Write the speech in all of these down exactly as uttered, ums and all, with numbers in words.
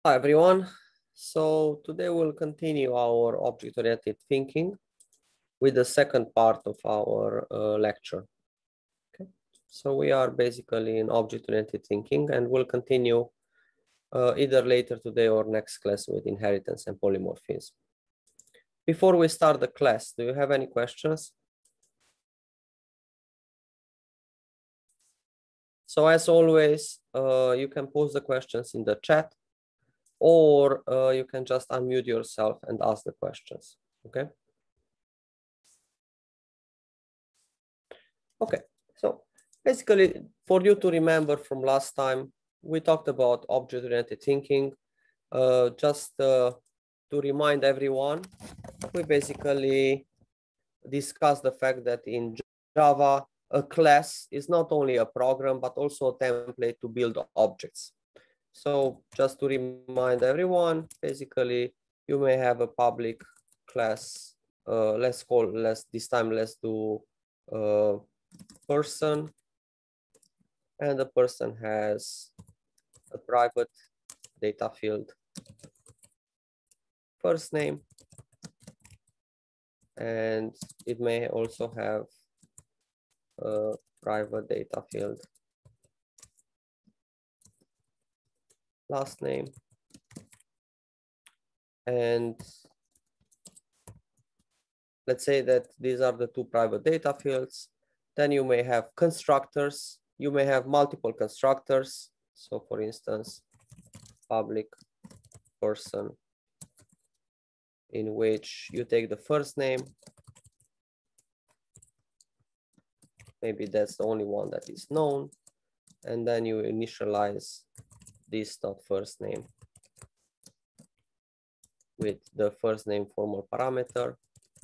Hi everyone. So today we'll continue our object-oriented thinking with the second part of our uh, lecture. Okay. So we are basically in object-oriented thinking, and we'll continue uh, either later today or next class with inheritance and polymorphism. Before we start the class, do you have any questions? So as always, uh, you can post the questions in the chat, or uh, you can just unmute yourself and ask the questions, okay? Okay, so basically for you to remember from last time, we talked about object-oriented thinking. Uh, just uh, to remind everyone, we basically discussed the fact that in Java, a class is not only a program, but also a template to build objects. So just to remind everyone, basically, you may have a public class. Uh, let's call, let's this time, let's do uh, person, and the person has a private data field first name, and it may also have a private data field last name. And let's say that these are the two private data fields. Then you may have constructors. You may have multiple constructors. So for instance, public person, in which you take the first name. Maybe that's the only one that is known. And then you initialize this dot first name with the first name formal parameter.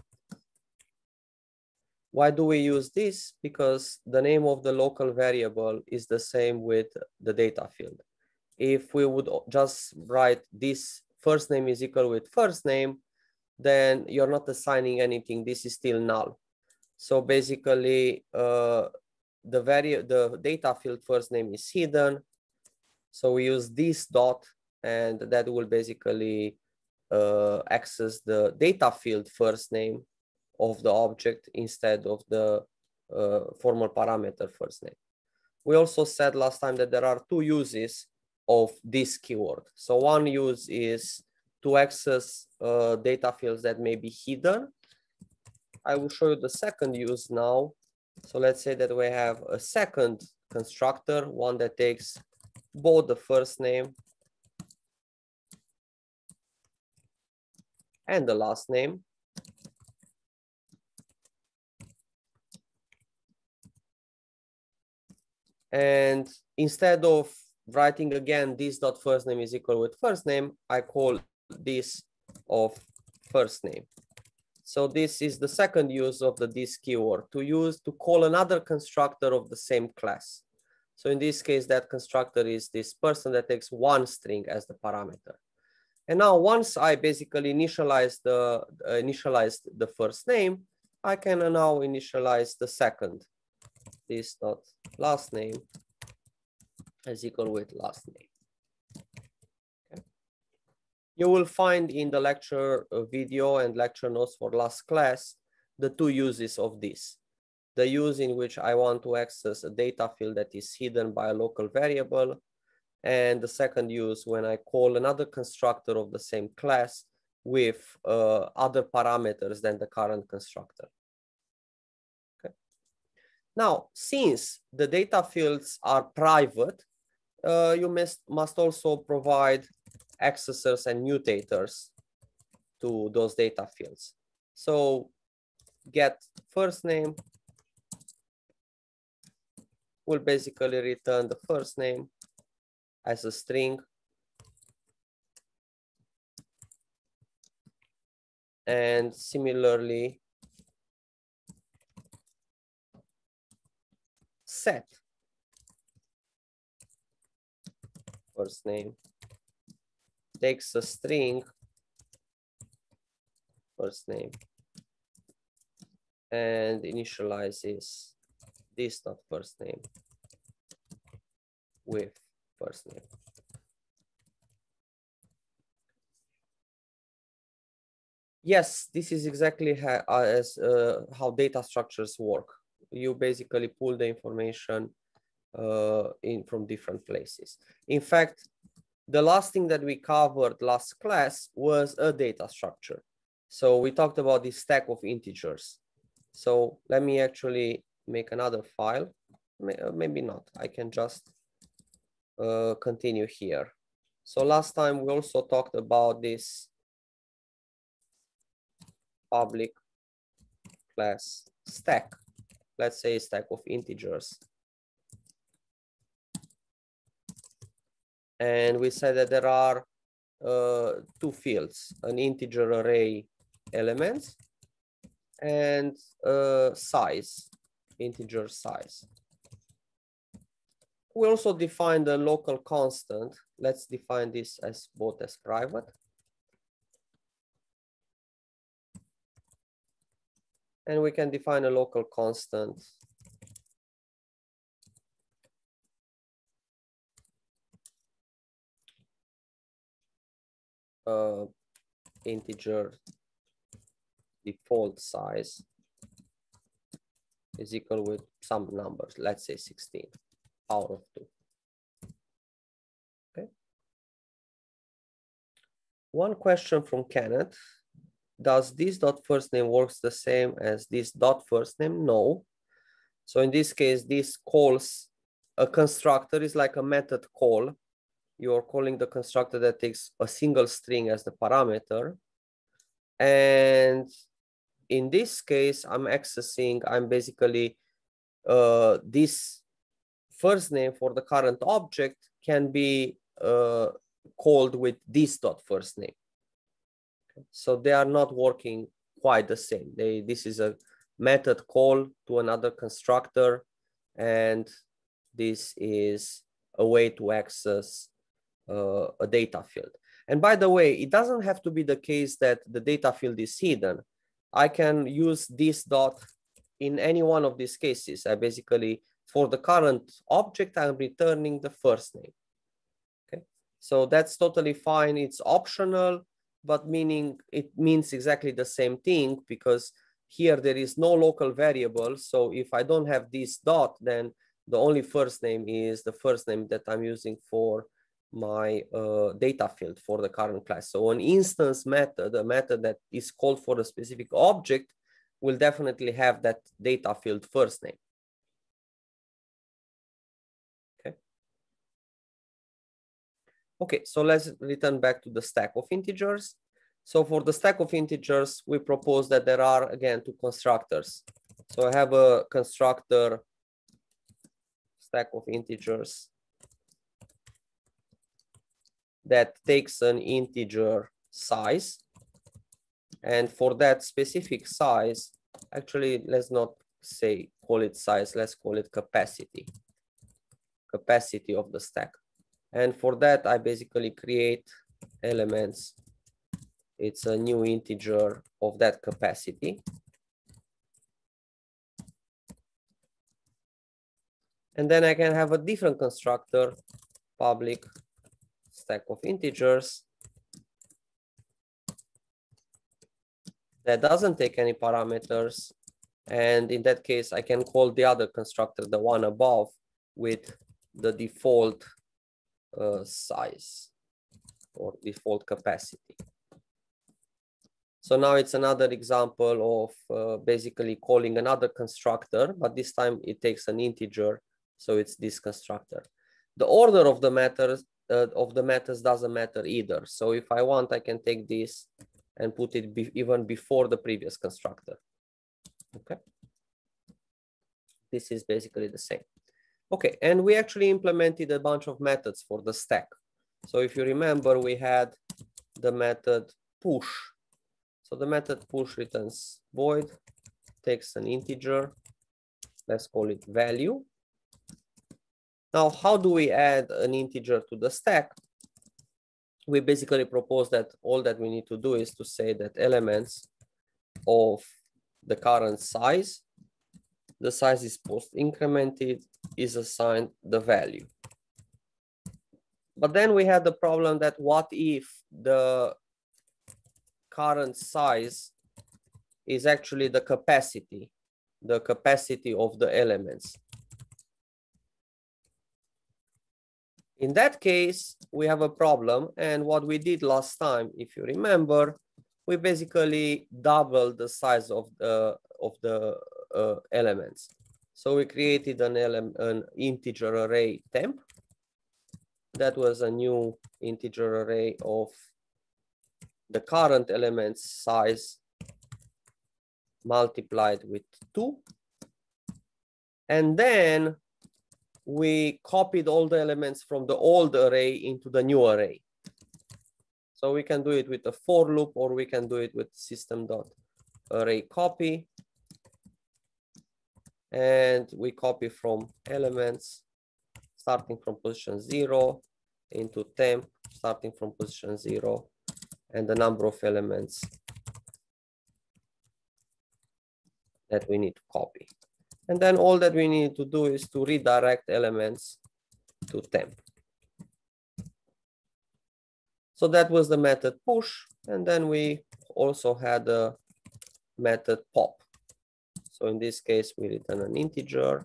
Why do we use this? Because the name of the local variable is the same with the data field. If we would just write this first name is equal with first name, then you're not assigning anything. This is still null. So basically, uh, the vari the data field first name is hidden. So we use this dot, and that will basically uh, access the data field first name of the object instead of the uh, formal parameter first name. We also said last time that there are two uses of this keyword. So one use is to access uh, data fields that may be hidden. I will show you the second use now. So let's say that we have a second constructor, one that takes both the first name and the last name. And instead of writing again this dot first name is equal with first name, I call this of first name. So this is the second use of the this keyword, to use to call another constructor of the same class. So in this case, that constructor is this person that takes one string as the parameter. And now once I basically initialize the uh, initialized the first name, I can now initialize the second, this dot last name is equal with last name. Okay. You will find in the lecture video and lecture notes for last class the two uses of this. The use in which I want to access a data field that is hidden by a local variable, and the second use when I call another constructor of the same class with uh, other parameters than the current constructor. Okay. Now, since the data fields are private, uh, you must, must also provide accessors and mutators to those data fields. So get first name will basically return the first name as a string, and similarly set first name takes a string first name and initializes this dot first name with first name. yes, this is exactly how, uh, as, uh, how data structures work. You basically pull the information uh, in from different places. In fact, the last thing that we covered last class was a data structure. So we talked about this stack of integers. So let me actually make another file. Maybe not, I can just uh, continue here. So last time we also talked about this public class stack. Let's say a stack of integers. And we said that there are uh, two fields, an integer array elements and uh, size, integer size. We also defined a local constant. Let's define this as both as private. And we can define a local constant uh, integer default size is equal with some numbers, let's say sixteen, power of two. Okay. One question from Kenneth. Does this dot first name works the same as this dot first name? No. So in this case, this calls a constructor is like a method call. You're calling the constructor that takes a single string as the parameter. And in this case, I'm accessing, I'm basically, uh, this first name for the current object can be uh, called with this dot first name. So they are not working quite the same. They, this is a method call to another constructor, and this is a way to access uh, a data field. And by the way, it doesn't have to be the case that the data field is hidden. I can use this dot in any one of these cases. I basically, for the current object, I'm returning the first name. Okay, so that's totally fine. It's optional, but meaning it means exactly the same thing, because here there is no local variable. So if I don't have this dot, then the only first name is the first name that I'm using for my uh, data field for the current class. So an instance method, a method that is called for a specific object, will definitely have that data field first name. Okay. Okay, so let's return back to the stack of integers. So for the stack of integers, we propose that there are, again, two constructors. So I have a constructor stack of integers that takes an integer size. And for that specific size, actually, let's not say call it size, let's call it capacity, capacity of the stack. And for that, I basically create elements. It's a new integer of that capacity. And then I can have a different constructor, public stack of integers, that doesn't take any parameters. And in that case, I can call the other constructor, the one above, with the default uh, size or default capacity. So now it's another example of uh, basically calling another constructor, but this time it takes an integer. So it's this constructor. The order of the methods uh, of the methods doesn't matter either. So if I want, I can take this and put it be even before the previous constructor. Okay. This is basically the same. Okay, and we actually implemented a bunch of methods for the stack. So if you remember, we had the method push. So the method push returns void, takes an integer, let's call it value. Now, how do we add an integer to the stack? We basically propose that all that we need to do is to say that elements of the current size, the size is post incremented, is assigned the value. But then we had the problem that what if the current size is actually the capacity, the capacity of the elements. In that case, we have a problem. And what we did last time, if you remember, we basically doubled the size of the, of the uh, elements. So we created an, element, an integer array temp. That was a new integer array of the current elements size multiplied with two. And then we copied all the elements from the old array into the new array. So we can do it with a for loop, or we can do it with system.array copy. And we copy from elements starting from position zero into temp starting from position zero and the number of elements that we need to copy. And then all that we need to do is to redirect elements to temp. So that was the method push. And then we also had a method pop. So in this case, we return an integer.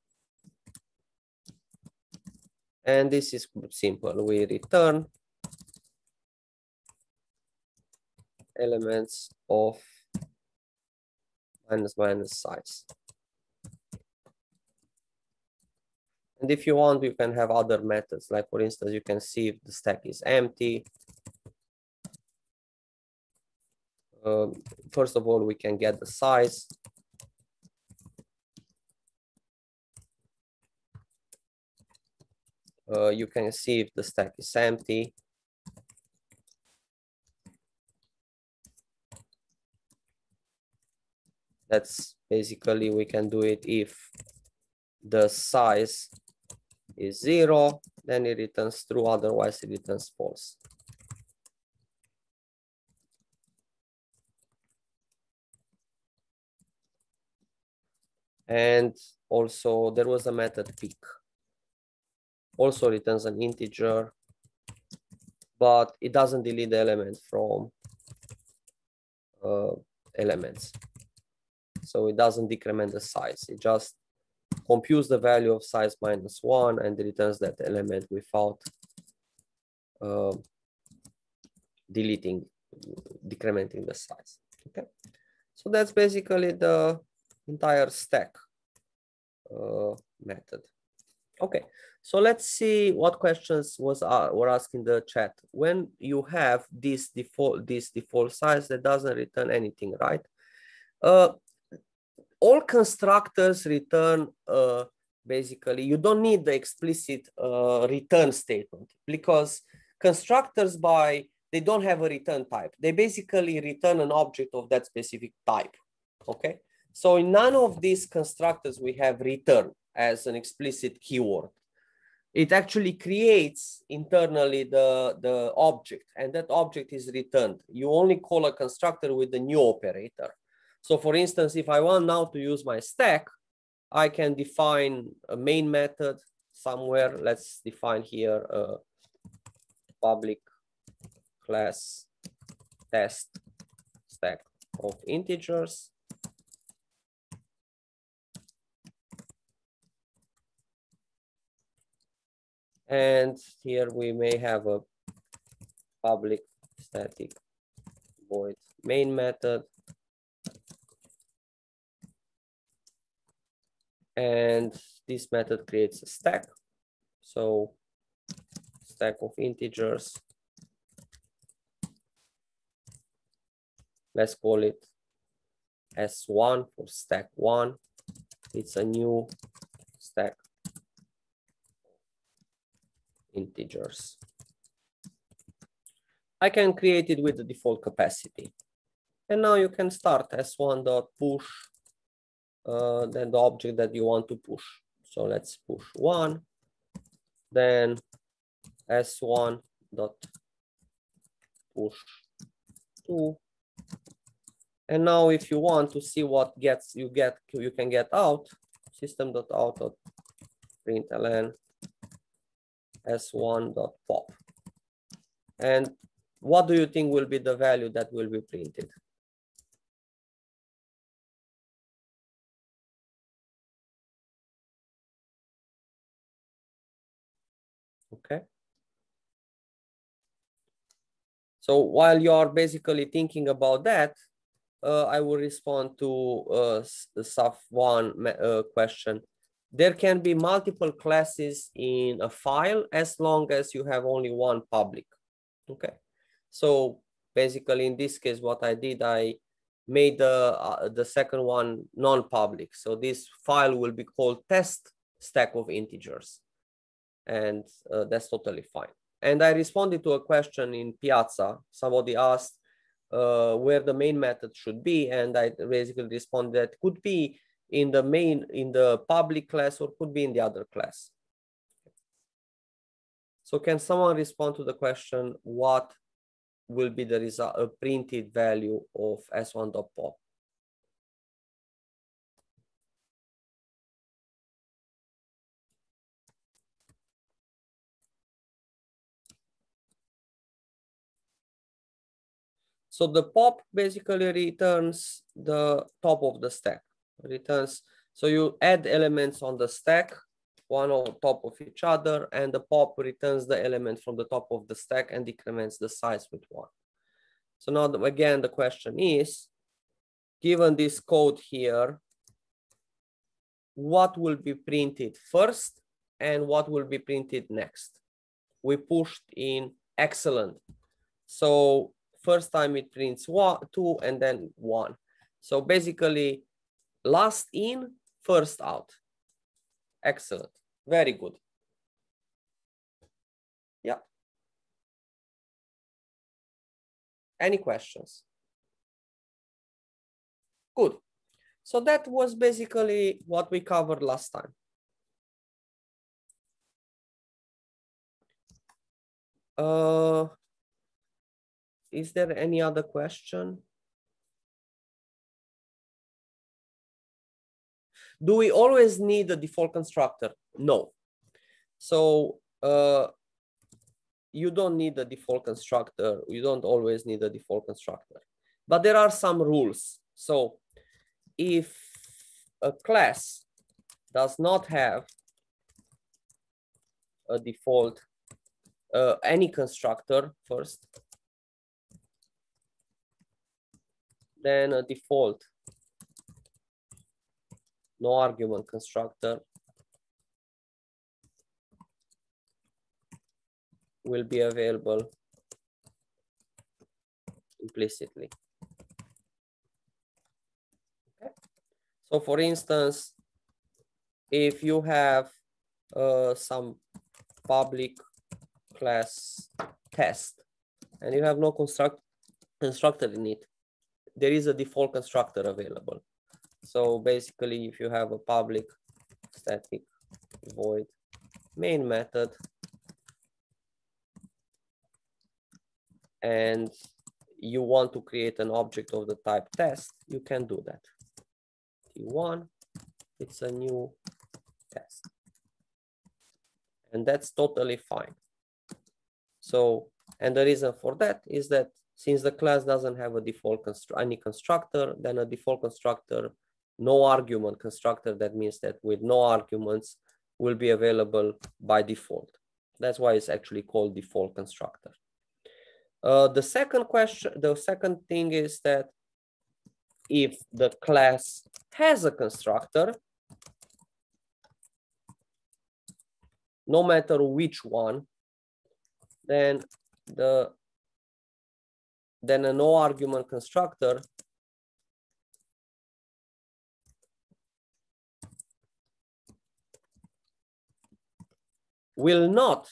And this is simple. We return elements of minus minus size. And if you want, you can have other methods. Like for instance, you can see if the stack is empty. Uh, first of all, we can get the size. Uh, you can see if the stack is empty. That's basically, we can do it if the size is zero, then it returns true, otherwise it returns false. And also there was a method pick. Also returns an integer, but it doesn't delete the element from uh, elements. So it doesn't decrement the size. It just computes the value of size minus one and returns that element without uh, deleting, decrementing the size. Okay, so that's basically the entire stack uh, method. Okay, so let's see what questions was uh, were asked in the chat. When you have this default this default size that doesn't return anything, right? Uh, all constructors return uh, basically. You don't need the explicit uh, return statement, because constructors by they don't have a return type. They basically return an object of that specific type. Okay, so in none of these constructors we have return as an explicit keyword. It actually creates internally the, the object, and that object is returned. You only call a constructor with the new operator. So for instance, if I want now to use my stack, I can define a main method somewhere. Let's define here a public class test stack of integers. And here we may have a public static void main method. And this method creates a stack. So stack of integers. Let's call it S one for stack one. It's a new stack integers. I can create it with the default capacity. And now you can start S one dot push, uh, then the object that you want to push. So let's push one, then S one dot push two. And now if you want to see what gets you get, you can get out, system.out.println S one dot pop. And what do you think will be the value that will be printed? Okay. So while you are basically thinking about that, uh, I will respond to uh, the S A F one uh, question. There can be multiple classes in a file as long as you have only one public. Okay. So basically in this case, what I did, I made the, uh, the second one non-public. So this file will be called test stack of integers. And uh, that's totally fine. And I responded to a question in Piazza. Somebody asked uh, where the main method should be. And I basically responded that could be in the main, in the public class, or could be in the other class. So can someone respond to the question, what will be the result, a printed value of S one dot pop? So the pop basically returns the top of the stack, returns. So you add elements on the stack, one on top of each other, and the pop returns the element from the top of the stack and decrements the size with one. So now again, the question is, given this code here, what will be printed first and what will be printed next? We pushed in excellent. So first time it prints one, two, and then one. So basically, last in, first out. Excellent. Very good. Yeah. Any questions? Good. So that was basically what we covered last time. Uh, is there any other question? Do we always need a default constructor? No. So uh, you don't need a default constructor. You don't always need a default constructor. But there are some rules. So if a class does not have a default, uh, any constructor first, then a default no argument constructor will be available implicitly. Okay. So for instance, if you have uh, some public class test and you have no construct constructor in it, there is a default constructor available. So basically, if you have a public static void main method and you want to create an object of the type test, you can do that. T one, it's a new test. And that's totally fine. So, and the reason for that is that since the class doesn't have a default constru any constructor, then a default constructor, no argument constructor, that means that with no arguments will be available by default. That's why it's actually called default constructor. Uh, the second question, the second thing is that if the class has a constructor, no matter which one, then the then a no argument constructor will not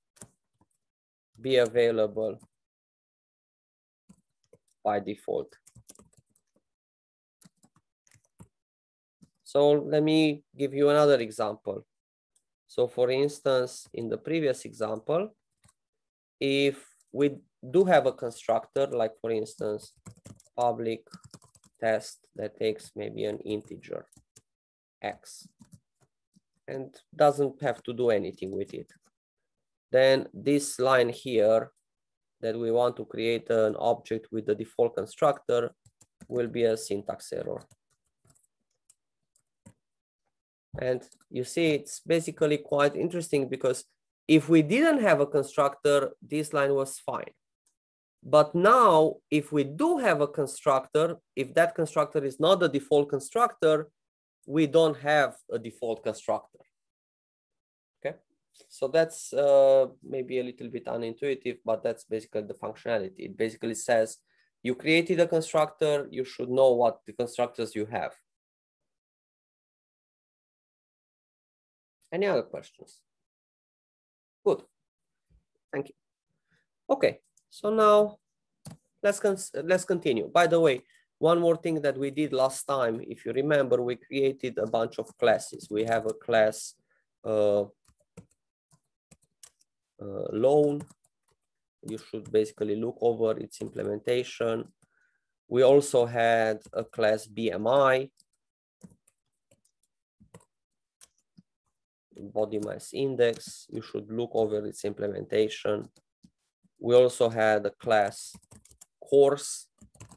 be available by default. So let me give you another example. So for instance, in the previous example, if we do have a constructor, like for instance, public test that takes maybe an integer x and doesn't have to do anything with it, then this line here that we want to create an object with the default constructor will be a syntax error. And you see, it's basically quite interesting because if we didn't have a constructor, this line was fine. But now, if we do have a constructor, if that constructor is not the default constructor, we don't have a default constructor. Okay, so that's uh, maybe a little bit unintuitive, but that's basically the functionality. It basically says you created a constructor, you should know what the constructors you have. Any other questions? Good, thank you. Okay, so now let's con let's continue. By the way, one more thing that we did last time, if you remember, we created a bunch of classes. We have a class uh, uh, loan. You should basically look over its implementation. We also had a class B M I, body mass index. You should look over its implementation. We also had a class course,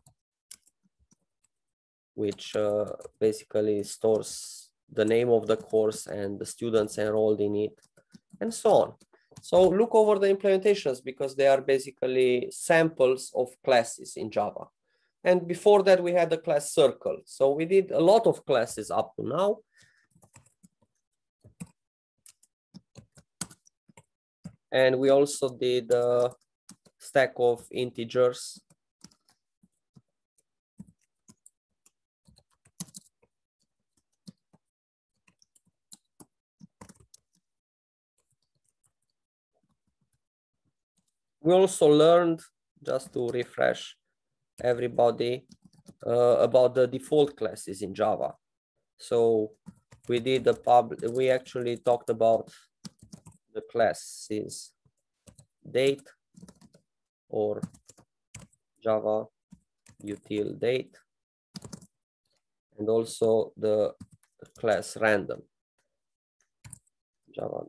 which uh, basically stores the name of the course and the students enrolled in it, and so on. So look over the implementations because they are basically samples of classes in Java. And before that, we had the class circle. So we did a lot of classes up to now. And we also did a stack of integers. We also learned, just to refresh everybody, uh, about the default classes in Java. So we did the pub, we actually talked about the classes date or Java util date, and also the class random. Java.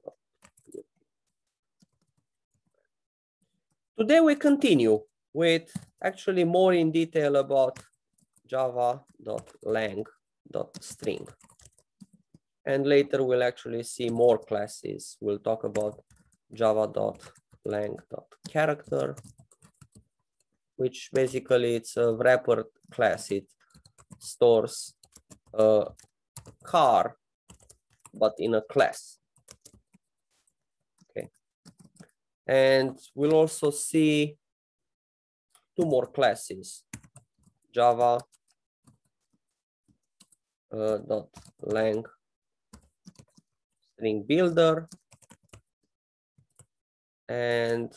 Today we continue with actually more in detail about java.lang.string. And later we'll actually see more classes. We'll talk about java.lang.character, which basically it's a wrapper class. It stores a car, but in a class. Okay. And we'll also see two more classes, Java uh, dot lang string builder and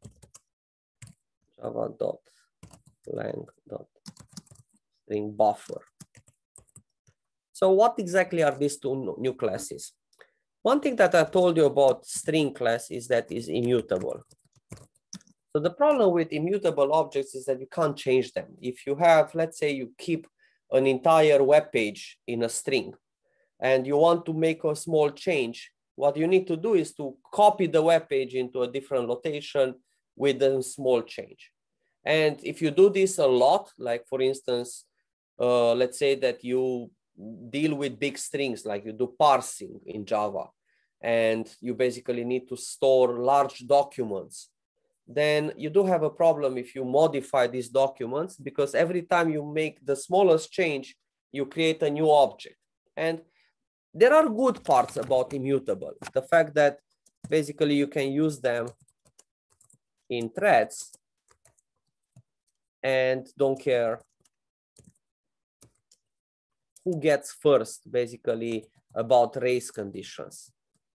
Java dot lang dot string buffer. So what exactly are these two new classes? One thing that I told you about string class is that it's immutable. So the problem with immutable objects is that you can't change them. If you have, let's say you keep an entire web page in a string and you want to make a small change, what you need to do is to copy the web page into a different location with a small change. And if you do this a lot, like for instance, uh, let's say that you deal with big strings, like you do parsing in Java, and you basically need to store large documents, then you do have a problem if you modify these documents, because every time you make the smallest change, you create a new object. And there are good parts about immutable. The fact that basically you can use them in threads and don't care who gets first, basically about race conditions.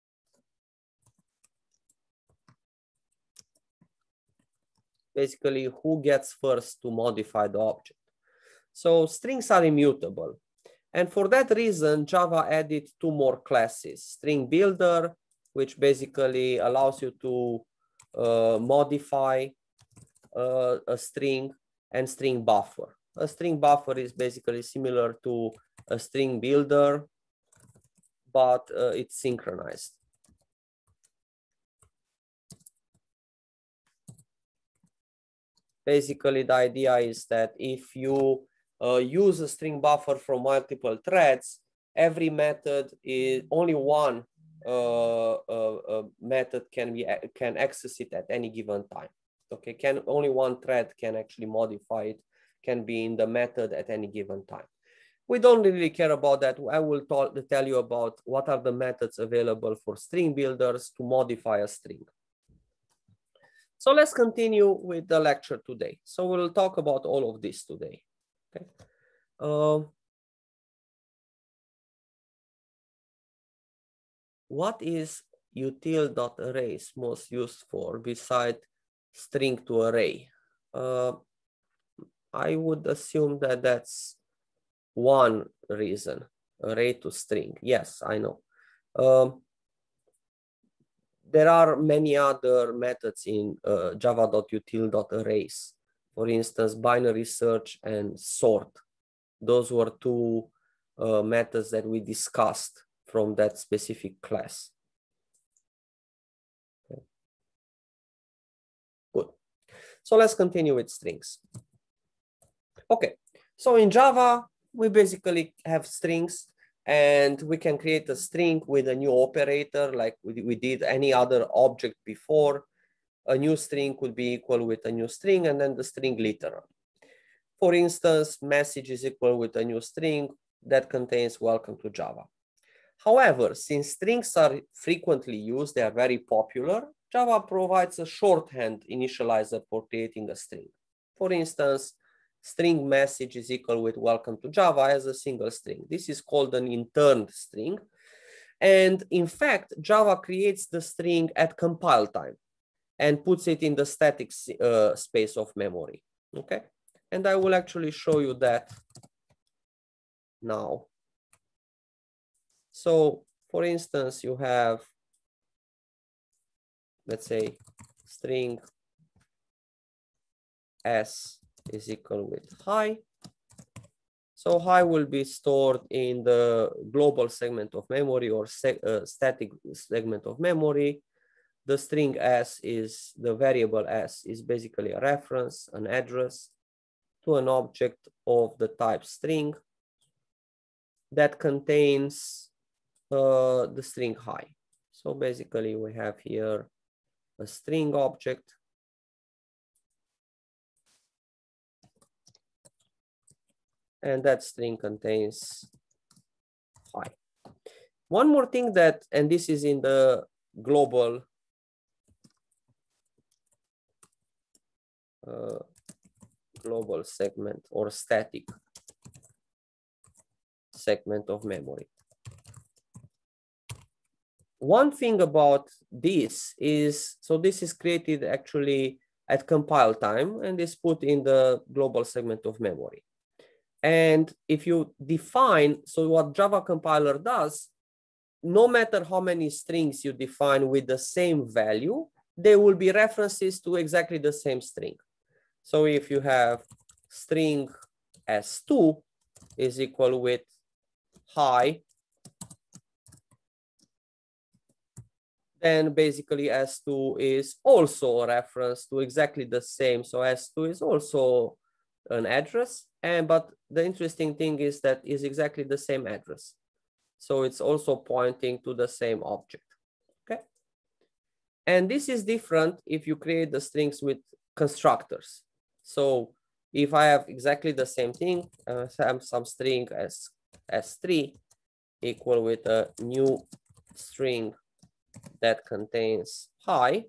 Basically, who gets first to modify the object. So strings are immutable. And for that reason, Java added two more classes, string builder, which basically allows you to uh, modify uh, a string, and string buffer. A string buffer is basically similar to a string builder, but uh, it's synchronized. basically the idea is that if you uh, use a string buffer from multiple threads, every method is only one uh, uh, uh, method can be can access it at any given time. Okay, can only one thread can actually modify it, can be in the method at any given time. We don't really care about that. I will talk, tell you about what are the methods available for string builders to modify a string. So let's continue with the lecture today. So we'll talk about all of this today. Okay. Uh, what is util.arrays most used for besides string to array? Uh, I would assume that that's one reason, array to string. Yes, I know. Um, there are many other methods in uh, java.util.arrays. For instance, binary search and sort. Those were two uh, methods that we discussed from that specific class. Okay. Good. So let's continue with strings. Okay, so in Java, we basically have strings, and we can create a string with a new operator like we, we did any other object before. A new string could be equal with a new string and then the string literal. For instance, message is equal with a new string that contains welcome to Java. However, since strings are frequently used, they are very popular, Java provides a shorthand initializer for creating a string. For instance, string message is equal with welcome to Java as a single string. This is called an interned string. And in fact, Java creates the string at compile time and puts it in the static uh, space of memory. Okay. And I will actually show you that now. So for instance, you have, let's say, string s is equal with hi. So hi will be stored in the global segment of memory or se uh, static segment of memory. The string s is, the variable s is basically a reference, an address to an object of the type string that contains uh, the string hi. So basically we have here a string object and that string contains hi. One more thing that, and this is in the global uh, global segment or static segment of memory. One thing about this is, so this is created actually at compile time and is put in the global segment of memory. And if you define, so what Java compiler does, no matter how many strings you define with the same value, there will be references to exactly the same string. So if you have string s two is equal with hi, then basically s two is also a reference to exactly the same. So s two is also an address, and but the interesting thing is that is exactly the same address. So it's also pointing to the same object, okay? And this is different if you create the strings with constructors. So if I have exactly the same thing, uh, some, some string as s three equal with a new string that contains hi,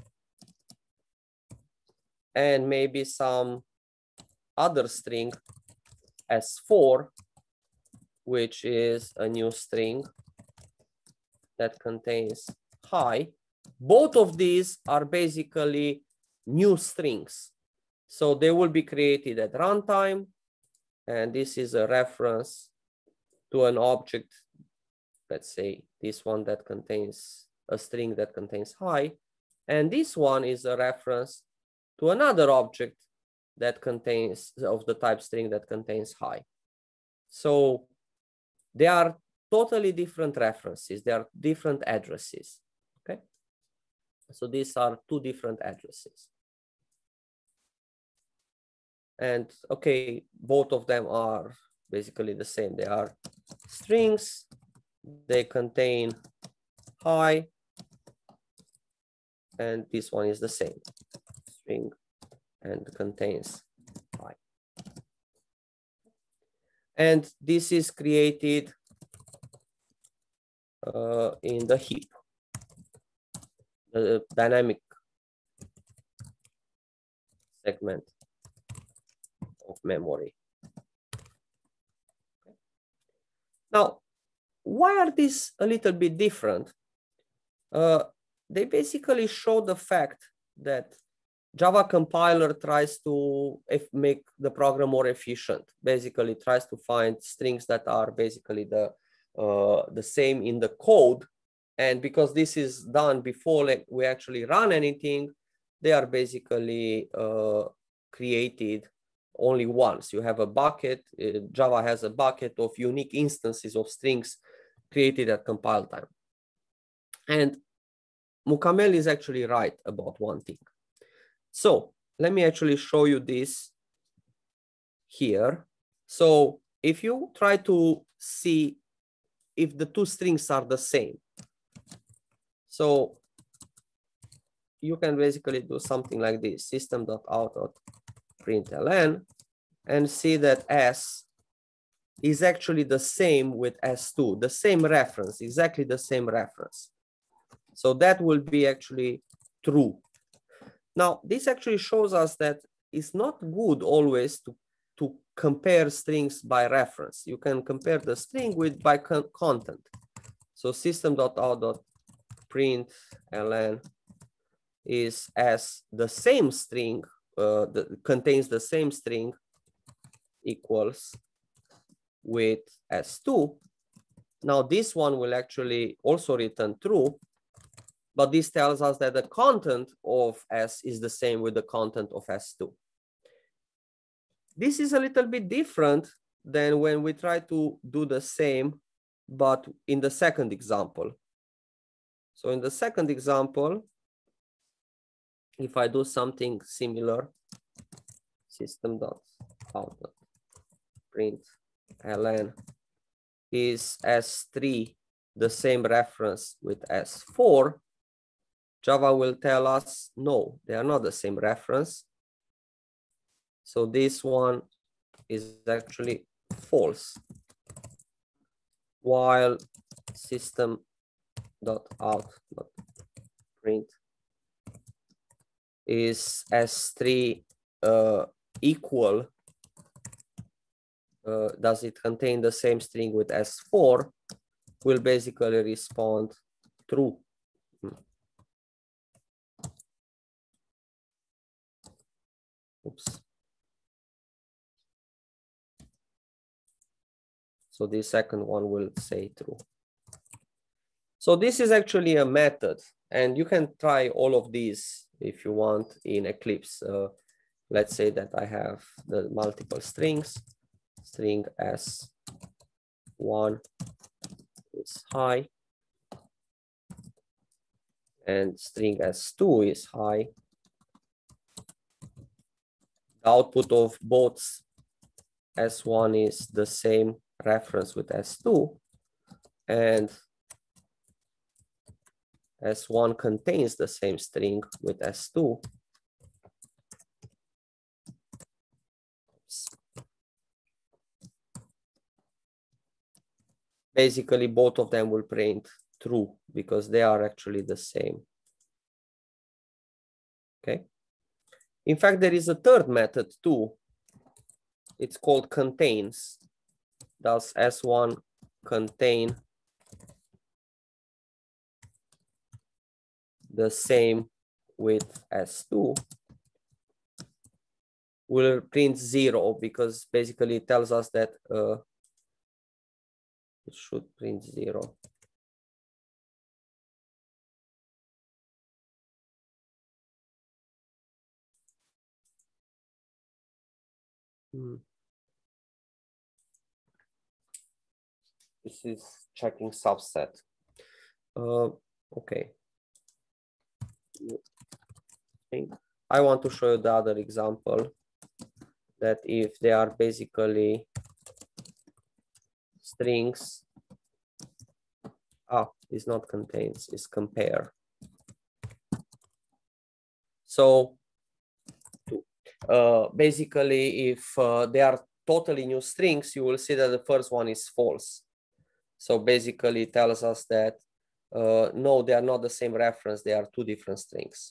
and maybe some other string s four, which is a new string that contains hi. Both of these are basically new strings. So they will be created at runtime. And this is a reference to an object, let's say this one that contains a string that contains hi. And this one is a reference to another object that contains, of the type string that contains hi. So they are totally different references. They are different addresses, okay? So these are two different addresses. And okay, both of them are basically the same. They are strings, they contain hi, and this one is the same, string and contains hi. And this is created uh, in the heap, the dynamic segment of memory. Now, why are these a little bit different? Uh, they basically show the fact that Java compiler tries to make the program more efficient. Basically, tries to find strings that are basically the uh, the same in the code, and because this is done before like, we actually run anything, they are basically uh, created only once. You have a bucket. Uh, Java has a bucket of unique instances of strings created at compile time, and Mukamel is actually right about one thing. So let me actually show you this here. So if you try to see if the two strings are the same, so you can basically do something like this, system.out.println, and see that S is actually the same with S two, the same reference, exactly the same reference. So that will be actually true. Now, this actually shows us that it's not good always to, to compare strings by reference. You can compare the string with by con content. So system.out.println is as the same string, uh, that contains the same string equals with S two. Now this one will actually also return true, but this tells us that the content of S is the same with the content of S two. This is a little bit different than when we try to do the same, but in the second example. So in the second example, if I do something similar, system.out.println is S three the same reference with S four, Java will tell us, no, they are not the same reference. So this one is actually false, while system.out.print is S three uh, equal, uh, does it contain the same string with S four, will basically respond true. Oops. So the second one will say true. So this is actually a method, and you can try all of these if you want in Eclipse. Uh, let's say that I have the multiple strings. String S one is high, and string S two is high. The output of both S one is the same reference with S two, and S one contains the same string with S two. Basically, both of them will print true because they are actually the same. Okay. In fact, there is a third method too. It's called contains. Does S one contain the same with S two? Will print zero because basically it tells us that uh, it should print zero. Hmm. This is checking subset. Uh, okay. I want to show you the other example. that if they are basically strings, ah, it's not contains, it's compare. So uh, basically, if uh, they are totally new strings, you will see that the first one is false. So basically it tells us that uh, no, they are not the same reference, they are two different strings.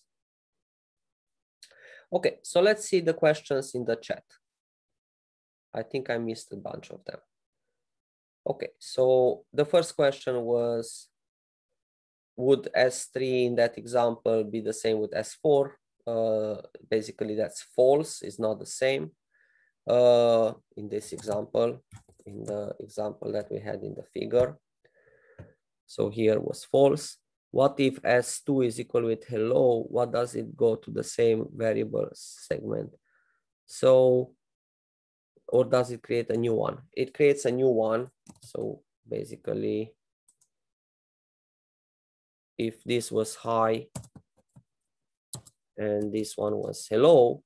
Okay, so let's see the questions in the chat. I think I missed a bunch of them. Okay, so the first question was, would S three in that example be the same with S four? Uh, basically that's false, it's not the same. Uh, in this example, in the example that we had in the figure. So here was false. What if S two is equal with hello? What does it go to the same variable segment? So, or does it create a new one? It creates a new one. So basically, if this was hi and this one was hello,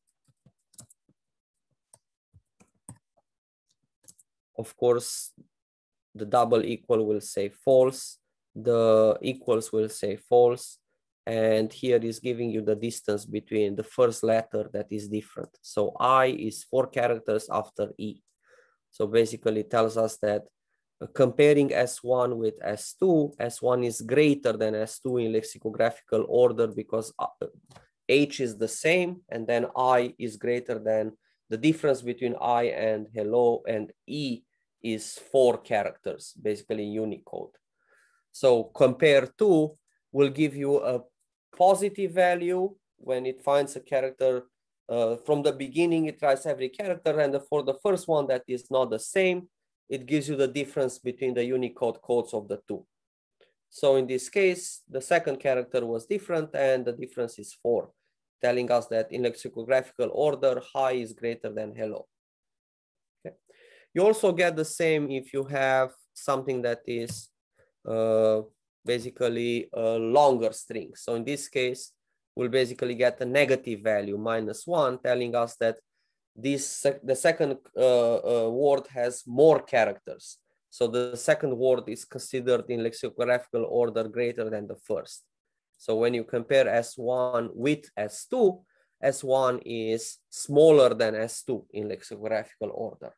of course, the double equal will say false, the equals will say false, and here is giving you the distance between the first letter that is different. So I is four characters after E. So basically it tells us that uh, comparing S one with S two, S one is greater than S two in lexicographical order because uh, H is the same, and then I is greater than the difference between I and hello, and E is four characters, basically Unicode. So compare to will give you a positive value when it finds a character. Uh, from the beginning, it tries every character, and for the first one that is not the same, it gives you the difference between the Unicode codes of the two. So in this case, the second character was different, and the difference is four, telling us that in lexicographical order, hi is greater than hello. Okay. You also get the same if you have something that is uh, basically a longer string. So in this case, we'll basically get a negative value, minus one, telling us that this the second uh, uh, word has more characters. So the second word is considered in lexicographical order greater than the first. So when you compare S one with S two, S one is smaller than S two in lexicographical order.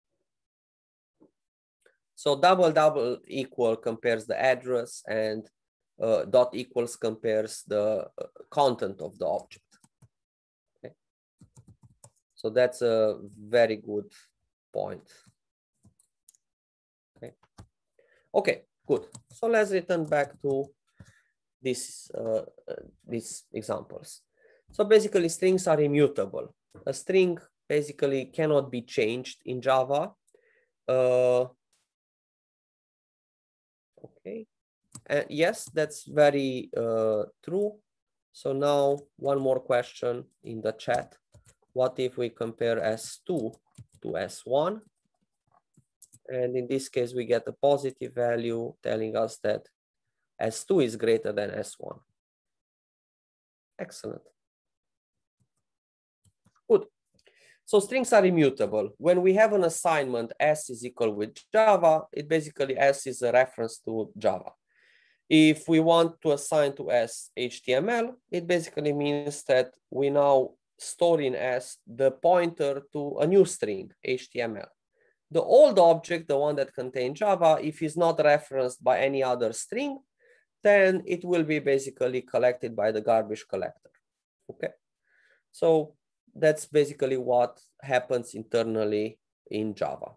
So double double equal compares the address, and uh, dot equals compares the uh, content of the object. Okay. So that's a very good point. Okay. Okay, good. So let's return back to this, uh, uh, these examples. So basically strings are immutable. A string basically cannot be changed in Java. Uh, okay. Uh, yes, that's very uh, true. So now one more question in the chat. What if we compare S two to S one? And in this case, we get a positive value telling us that S two is greater than S one. Excellent. Good. So strings are immutable. When we have an assignment S is equal with Java, it basically S is a reference to Java. If we want to assign to S H T M L, it basically means that we now store in S the pointer to a new string, H T M L. The old object, the one that contains Java, if it's not referenced by any other string, then it will be basically collected by the garbage collector. Okay, so that's basically what happens internally in Java.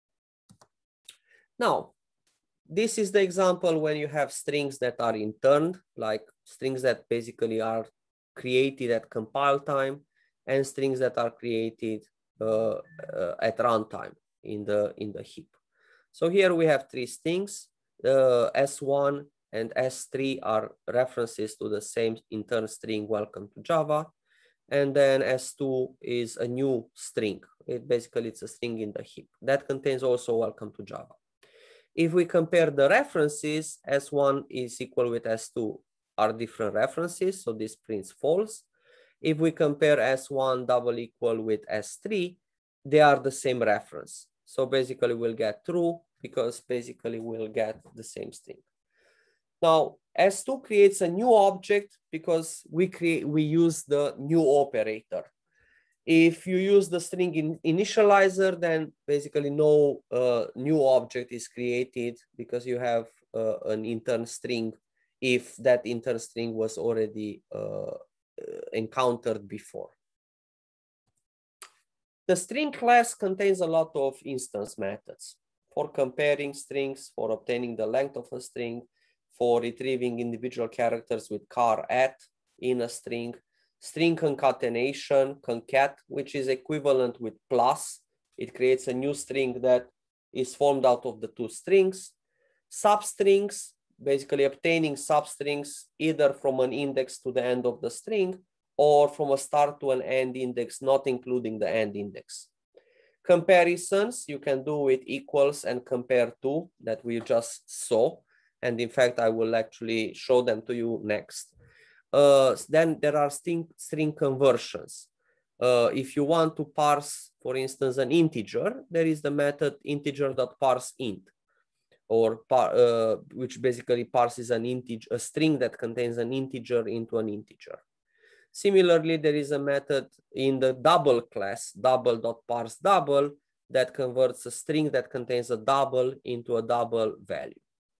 Now, this is the example when you have strings that are interned, like strings that basically are created at compile time, and strings that are created uh, uh, at runtime in the in the heap. So here we have three strings. Uh, S one and S three are references to the same intern string, welcome to Java. And then S two is a new string. It basically it's a string in the heap that contains also welcome to Java. If we compare the references, S one is equal with S two are different references, so this prints false. If we compare S one double equal with S three, they are the same reference. So basically we'll get true because basically we'll get the same string. Now S two creates a new object because we create we use the new operator. If you use the string in initializer, then basically no uh, new object is created because you have uh, an intern string if that intern string was already uh, encountered before. The string class contains a lot of instance methods for comparing strings, for obtaining the length of a string, for retrieving individual characters with char at in a string, string concatenation, concat, which is equivalent with plus. It creates a new string that is formed out of the two strings. Substrings, basically obtaining substrings either from an index to the end of the string or from a start to an end index, not including the end index. Comparisons, you can do with equals and compare to that we just saw. And in fact, I will actually show them to you next. Uh, then there are string, string conversions. Uh, if you want to parse, for instance, an integer, there is the method integer.parseInt, or par, uh, which basically parses an integer, a string that contains an integer into an integer. Similarly, there is a method in the double class, double.parseDouble, that converts a string that contains a double into a double value.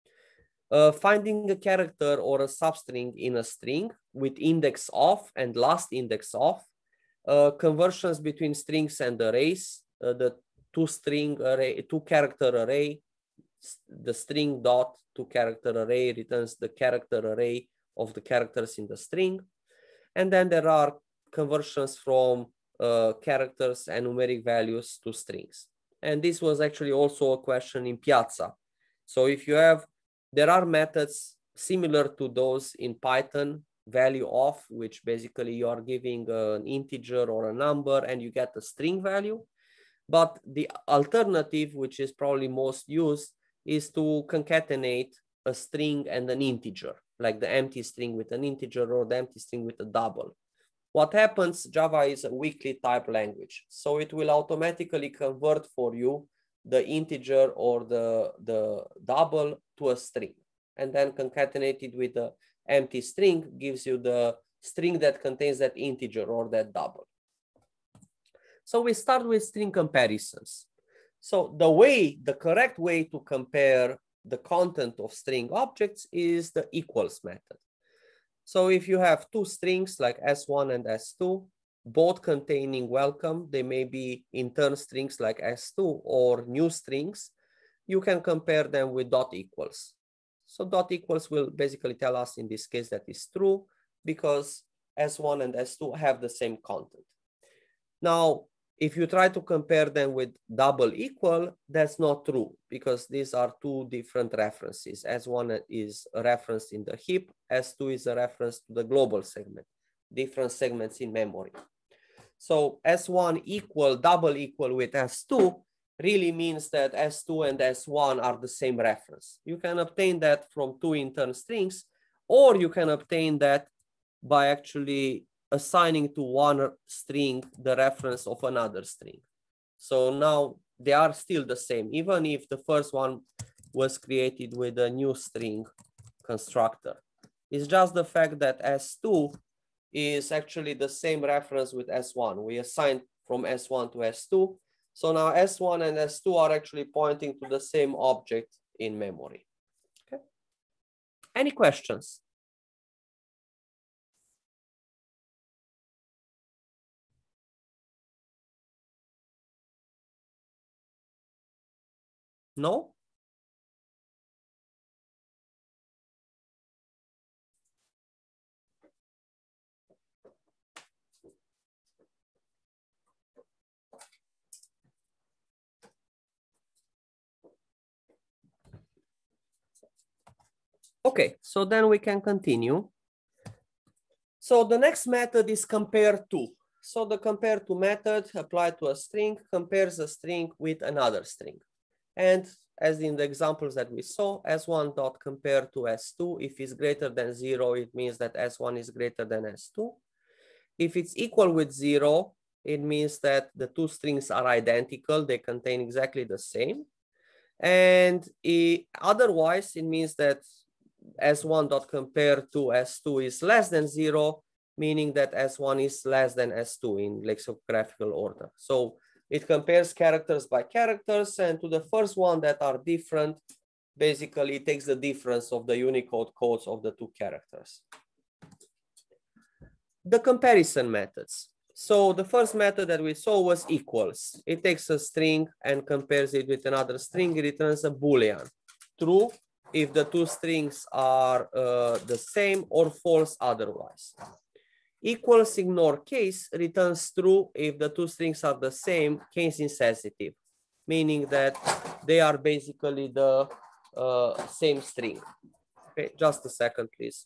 Uh, finding a character or a substring in a string with index of and last index of, uh, conversions between strings and arrays, uh, the two string array, two character array, the string dot two character array returns the character array of the characters in the string. And then there are conversions from uh, characters and numeric values to strings. And this was actually also a question in Piazza. So if you have, there are methods similar to those in Python, value of, which basically you are giving an integer or a number and you get a string value. But the alternative, which is probably most used, is to concatenate a string and an integer, like the empty string with an integer or the empty string with a double. What happens, Java is a weakly typed language, so it will automatically convert for you the integer or the, the double to a string, and then concatenate it with the empty string gives you the string that contains that integer or that double. So we start with string comparisons. So the way, the correct way to compare the content of string objects is the equals method. So if you have two strings like S one and S two, both containing welcome, they may be intern strings like S two or new strings, you can compare them with dot equals. So dot equals will basically tell us in this case that is true because S one and S two have the same content. Now, if you try to compare them with double equal, that's not true because these are two different references. S one is a reference in the heap, S two is a reference to the global segment, different segments in memory. So S one equal, double equal with S two really means that S two and S one are the same reference. You can obtain that from two intern strings, or you can obtain that by actually assigning to one string the reference of another string. So now they are still the same, even if the first one was created with a new string constructor. It's just the fact that S two is actually the same reference with S one. We assigned from S one to S two. So now S one and S two are actually pointing to the same object in memory. Okay. Any questions? No? Okay, so then we can continue. So the next method is compare to. So the compare to method applied to a string compares a string with another string. And as in the examples that we saw, S one dot compare to S two, if it's greater than zero, it means that S one is greater than S two. If it's equal with zero, it means that the two strings are identical. They contain exactly the same. And it, otherwise, it means that S one dot compare to S two is less than zero, meaning that S one is less than S two in lexicographical order. So it compares characters by characters, and to the first one that are different, basically it takes the difference of the Unicode codes of the two characters. The comparison methods. So the first method that we saw was equals. It takes a string and compares it with another string. It returns a Boolean. True if the two strings are uh, the same, or false otherwise. Equals ignore case returns true if the two strings are the same, case insensitive, meaning that they are basically the uh, same string. Okay, just a second, please.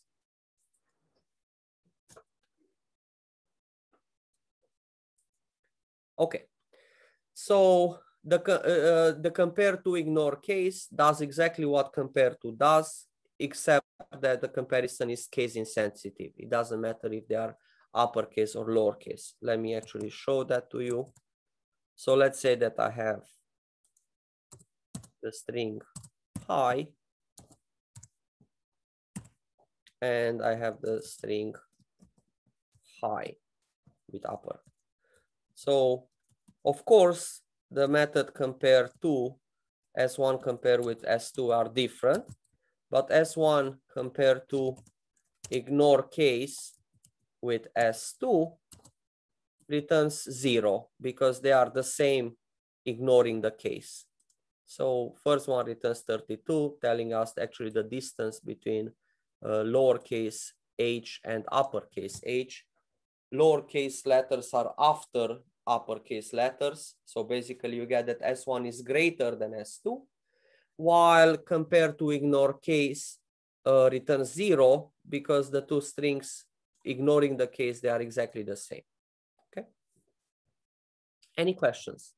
Okay, so the, uh, the compare to ignore case does exactly what compare to does, except that the comparison is case insensitive. It doesn't matter if they are uppercase or lowercase. Let me actually show that to you. So let's say that I have the string hi, and I have the string hi with upper. So of course, the method compare to S one compare with S two are different, but S one compare to ignore case with S two returns zero because they are the same ignoring the case. So first one returns thirty-two, telling us actually the distance between uh, lowercase h and uppercase h. Lowercase letters are after uppercase letters. So basically you get that S one is greater than S two, while compared to ignore case uh, returns zero because the two strings ignoring the case, they are exactly the same. Okay. Any questions?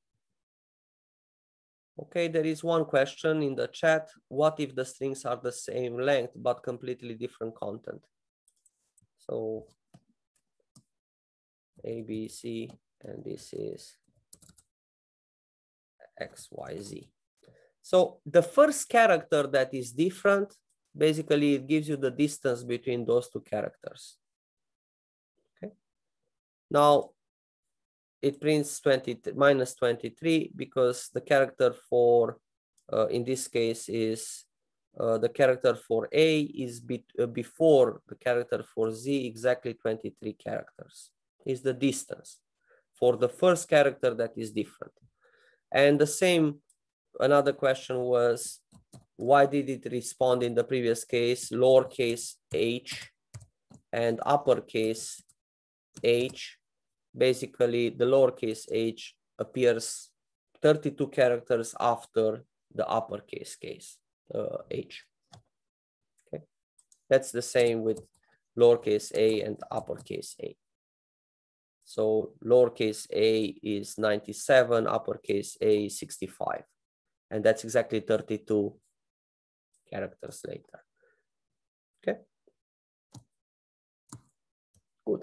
Okay, there is one question in the chat. What if the strings are the same length but completely different content? So A, B, C, and this is X, Y, Z. So the first character that is different, basically it gives you the distance between those two characters. Okay. Now it prints twenty, minus twenty-three because the character for, uh, in this case is uh, the character for A is be, uh, before the character for Z, exactly twenty-three characters is the distance for the first character that is different. And the same, another question was, why did it respond in the previous case, lowercase h and uppercase h? Basically, the lowercase h appears thirty-two characters after the uppercase case, uh, h. Okay, that's the same with lowercase a and uppercase a. So lowercase a is ninety-seven, uppercase a is sixty-five. And that's exactly thirty-two characters later. Okay. Good.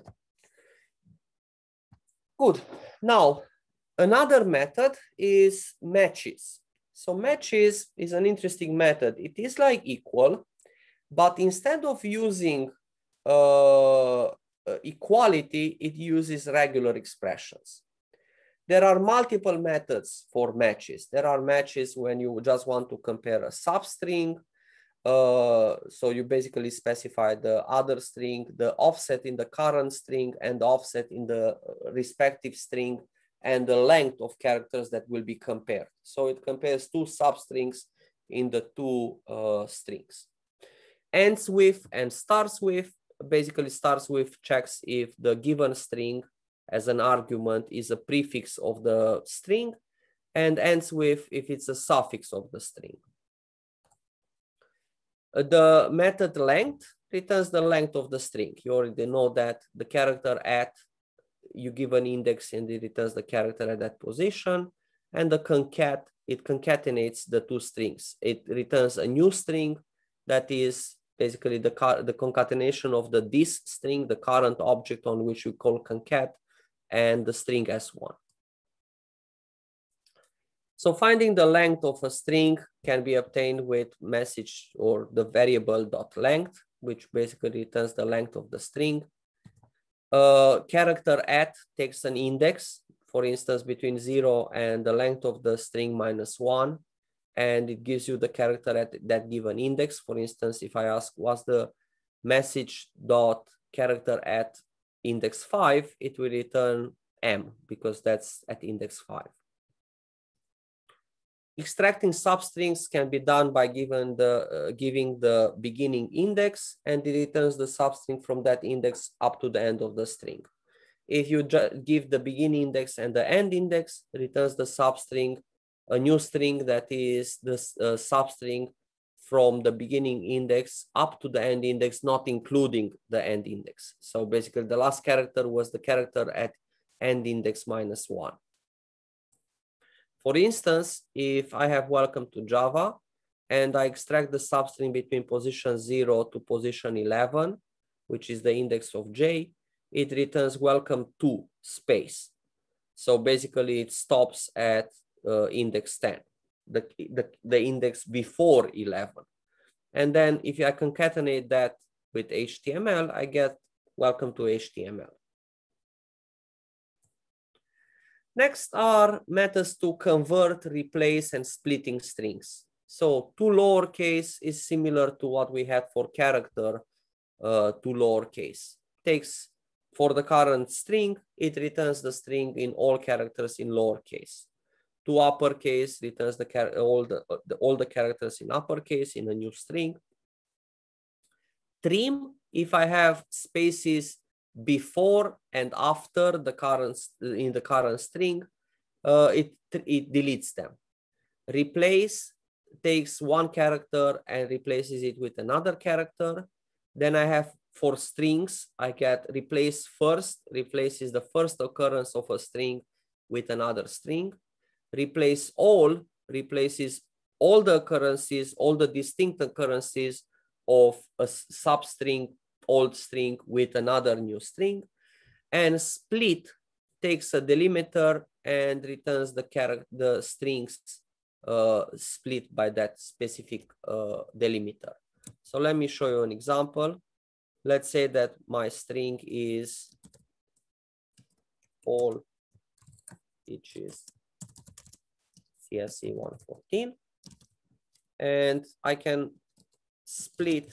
Good. Now, another method is matches. So matches is an interesting method. It is like equal, but instead of using uh, equality, it uses regular expressions. There are multiple methods for matches. There are matches when you just want to compare a substring. Uh, so you basically specify the other string, the offset in the current string, and the offset in the respective string, and the length of characters that will be compared. So it compares two substrings in the two uh, strings. Ends with and starts with, basically starts with checks if the given string as an argument is a prefix of the string, and ends with if it's a suffix of the string. The method length returns the length of the string. You already know that the character at, you give an index and it returns the character at that position. And the concat, it concatenates the two strings. It returns a new string that is basically the, the concatenation of the this string, the current object on which we call concat, and the string S one. So finding the length of a string can be obtained with message or the variable dot length, which basically returns the length of the string. Uh, character at takes an index, for instance, between zero and the length of the string minus one, and it gives you the character at that given index. For instance, if I ask what's the message dot character at index five, it will return M because that's at index five. Extracting substrings can be done by given the, uh, giving the beginning index, and it returns the substring from that index up to the end of the string. If you give the beginning index and the end index, it returns the substring, a new string that is the uh, substring from the beginning index up to the end index, not including the end index. So basically the last character was the character at end index minus one. For instance, if I have welcome to Java and I extract the substring between position zero to position eleven, which is the index of J, it returns welcome to space. So basically it stops at uh, index ten, the, the, the index before eleven. And then if I concatenate that with H T M L, I get welcome to H T M L. Next are methods to convert, replace, and splitting strings. So to lowercase is similar to what we had for character uh, to lowercase. Takes for the current string, it returns the string in all characters in lowercase. To uppercase returns the all the, the all the characters in uppercase in a new string. Trim, if I have spaces before and after the current in the current string, uh, it, it deletes them. Replace takes one character and replaces it with another character. Then I have for strings, I get replace first, replaces the first occurrence of a string with another string. Replace all replaces all the occurrences, all the distinct occurrences of a substring old string with another new string. And split takes a delimiter and returns the character the strings uh, split by that specific uh, delimiter. So let me show you an example. Let's say that my string is all teaches C S E one fourteen, and I can split.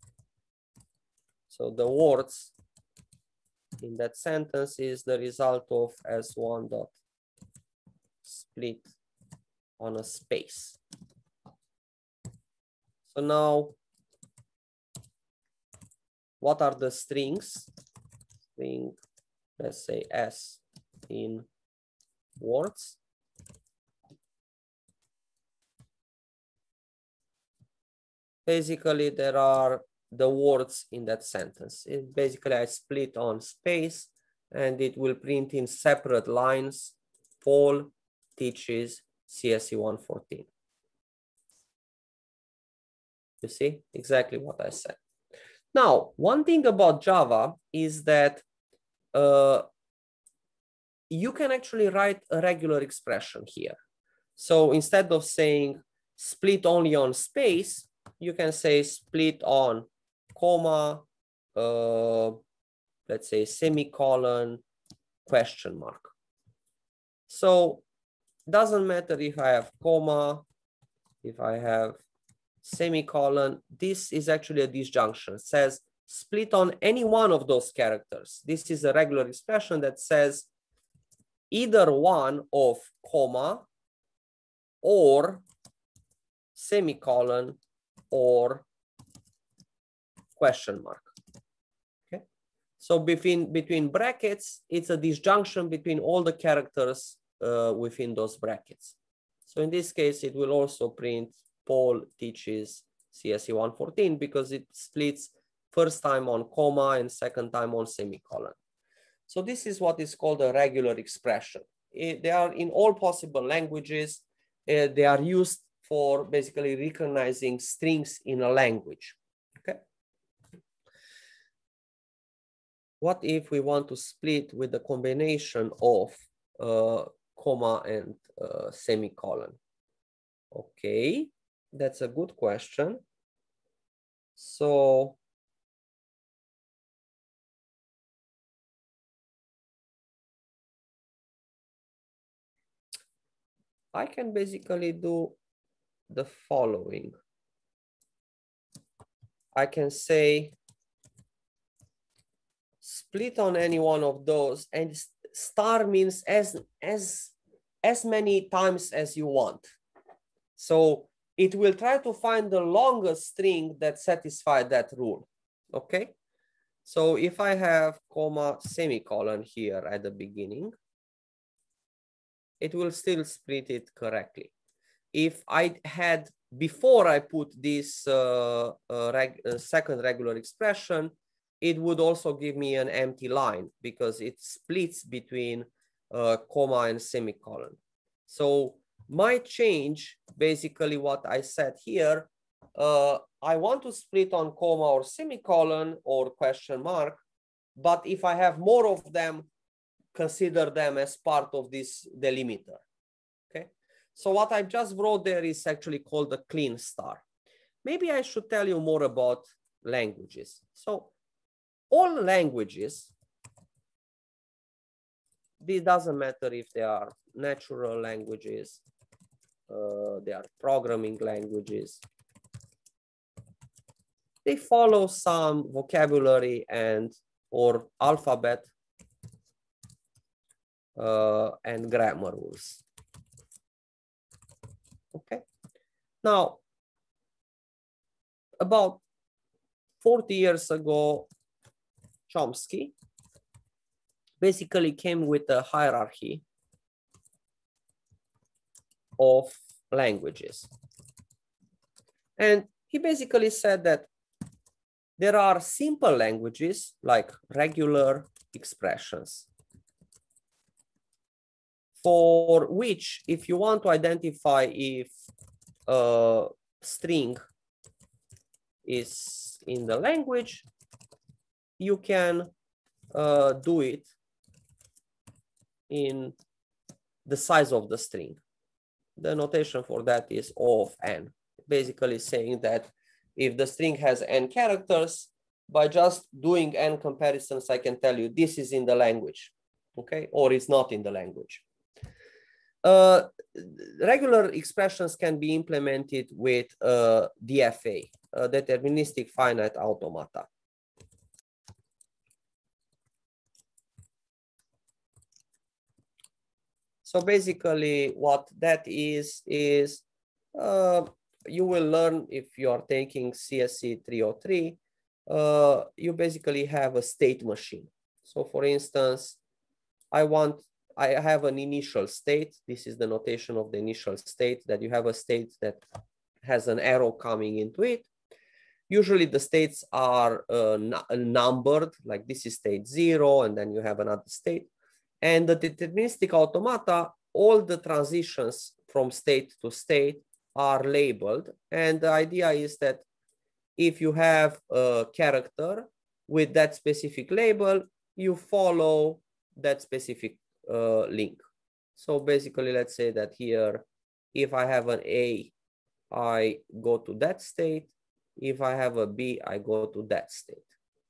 So the words in that sentence is the result of S one dot split on a space. So now, what are the strings? String, let's say S in words. Basically, there are the words in that sentence. It basically, I split on space and it will print in separate lines, Paul teaches C S E one fourteen. You see exactly what I said. Now, one thing about Java is that uh, you can actually write a regular expression here. So instead of saying split only on space, you can say split on comma, uh, let's say semicolon, question mark. So doesn't matter if I have comma, if I have semicolon, this is actually a disjunction. It says split on any one of those characters. This is a regular expression that says either one of comma or semicolon or question mark. Okay, so between between brackets, it's a disjunction between all the characters uh, within those brackets. So in this case, it will also print Paul teaches C S E one fourteen because it splits first time on comma and second time on semicolon. So this is what is called a regular expression. It, they are in all possible languages. Uh, they are used for basically recognizing strings in a language. Okay. what if we want to split with the combination of uh, comma and uh, semicolon? Okay, that's a good question. So I can basically do the following. I can say split on any one of those, and star means as as as many times as you want. So it will try to find the longest string that satisfies that rule. Okay, so if I have comma semicolon here at the beginning, it will still split it correctly. If I had, before I put this uh, uh, reg uh, second regular expression, it would also give me an empty line because it splits between uh, comma and semicolon. So my change, basically what I said here, uh, I want to split on comma or semicolon or question mark, but if I have more of them, consider them as part of this delimiter. Okay. So what I just wrote there is actually called a clean star. Maybe I should tell you more about languages. So all languages, this doesn't matter if they are natural languages, uh, they are programming languages. They follow some vocabulary and or alphabet uh, and grammar rules. Okay. Now, about forty years ago, Chomsky basically came with a hierarchy of languages. And he basically said that there are simple languages like regular expressions, for which if you want to identify if a string is in the language, you can uh, do it in the size of the string. The notation for that is O of n, basically saying that if the string has n characters, by just doing n comparisons, I can tell you this is in the language, okay, or it's not in the language. Uh, regular expressions can be implemented with uh, D F A, uh, deterministic finite automata. So basically what that is, is uh, you will learn if you are taking C S C three oh three, uh, you basically have a state machine. So for instance, I want, I have an initial state. This is the notation of the initial state, that you have a state that has an arrow coming into it. Usually the states are uh, numbered, like this is state zero, and then you have another state. And the deterministic automata, all the transitions from state to state are labeled. And the idea is that if you have a character with that specific label, you follow that specific uh, link. So basically, let's say that here, if I have an A, I go to that state. If I have a B, I go to that state.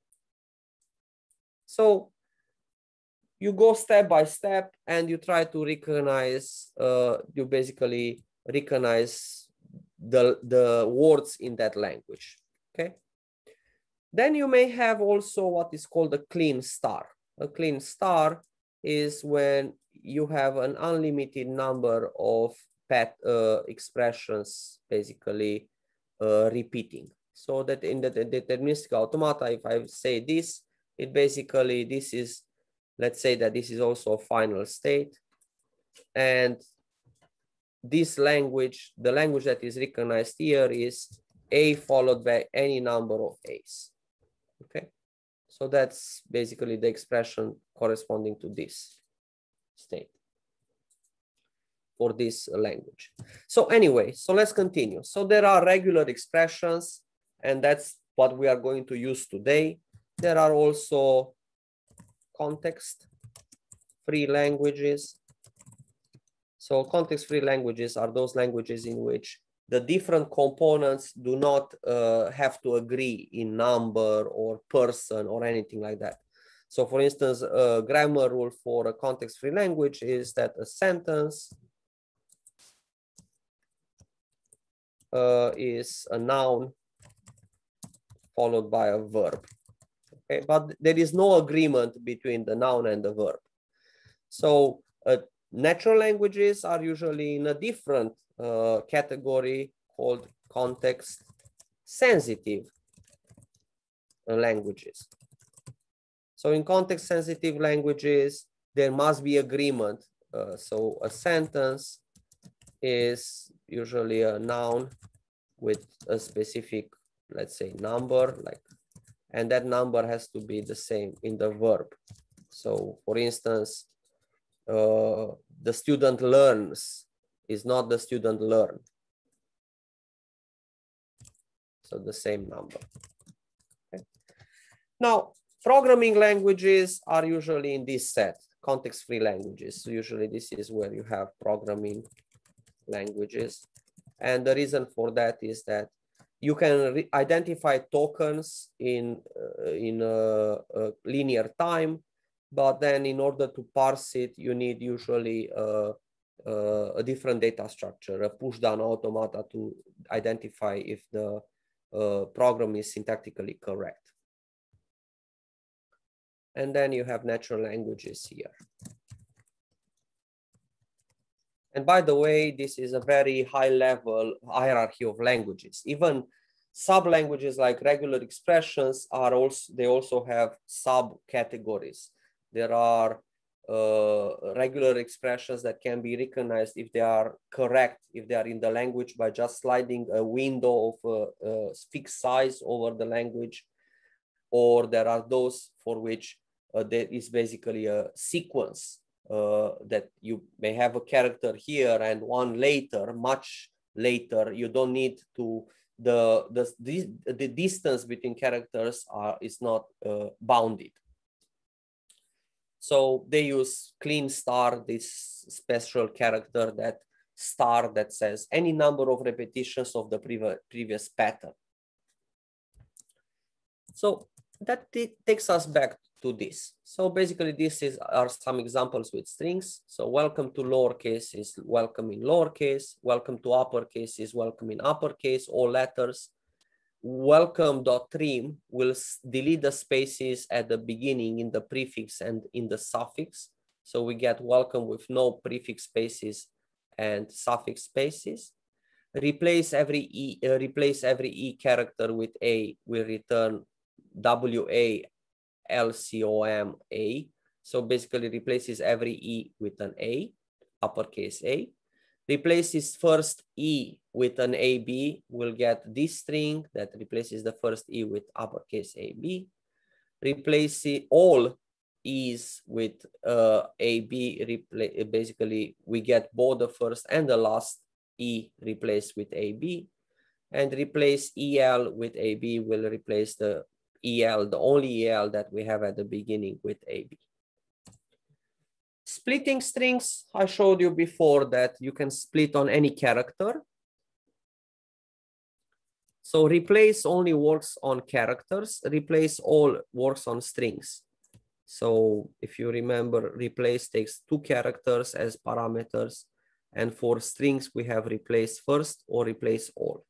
So you go step by step and you try to recognize, uh, you basically recognize the, the words in that language, okay? Then you may have also what is called a clean star. A clean star is when you have an unlimited number of path uh, expressions basically uh, repeating. So that in the, the deterministic automata, if I say this, it basically, this is, let's say that this is also a final state. And this language, the language that is recognized here is A followed by any number of A's. Okay. So that's basically the expression corresponding to this state for this language. So anyway, so let's continue. So there are regular expressions, and that's what we are going to use today. There are also context-free languages. So context-free languages are those languages in which the different components do not uh, have to agree in number or person or anything like that. So for instance, a grammar rule for a context-free language is that a sentence uh, is a noun followed by a verb. Okay, but there is no agreement between the noun and the verb. So uh, natural languages are usually in a different uh, category called context sensitive languages. So in context sensitive languages, there must be agreement. Uh, so a sentence is usually a noun with a specific, let's say, number, like, and that number has to be the same in the verb. So for instance, uh, the student learns is not the student learn. So the same number. Okay. Now, programming languages are usually in this set, context-free languages. So usually this is where you have programming languages. And the reason for that is that you can identify tokens in, uh, in a, a linear time, but then in order to parse it, you need usually uh, uh, a different data structure, a push-down automata to identify if the uh, program is syntactically correct. And then you have natural languages here. And by the way, this is a very high level hierarchy of languages. Even sub-languages like regular expressions are also, they also have subcategories. There are uh, regular expressions that can be recognized if they are correct, if they are in the language by just sliding a window of a, a fixed size over the language, or there are those for which uh, there is basically a sequence uh, that you may have a character here and one later, much later. You don't need to, the, the, the distance between characters are, is not uh, bounded. So they use clean star, this special character, that star that says any number of repetitions of the previous previous pattern. So that takes us back to this. So basically this is are some examples with strings. So welcome to lowercase is welcome in lowercase, welcome to uppercase is welcome in uppercase, all letters. Welcome.trim will delete the spaces at the beginning in the prefix and in the suffix. So we get welcome with no prefix spaces and suffix spaces. Replace every E, uh, replace every E character with A will return W A L C O M A. So basically replaces every E with an A, uppercase A. Replaces first E with an A B, will get this string that replaces the first E with uppercase A B. Replace all E's with uh, A B, basically we get both the first and the last E replaced with A B. And replace E L with A B will replace the E L, the only E L that we have at the beginning, with A B. Splitting strings, I showed you before that you can split on any character. So replace only works on characters, replace all works on strings. So if you remember, replace takes two characters as parameters, and for strings we have replace first or replace all.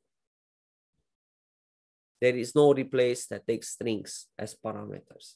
There is no replace that takes strings as parameters.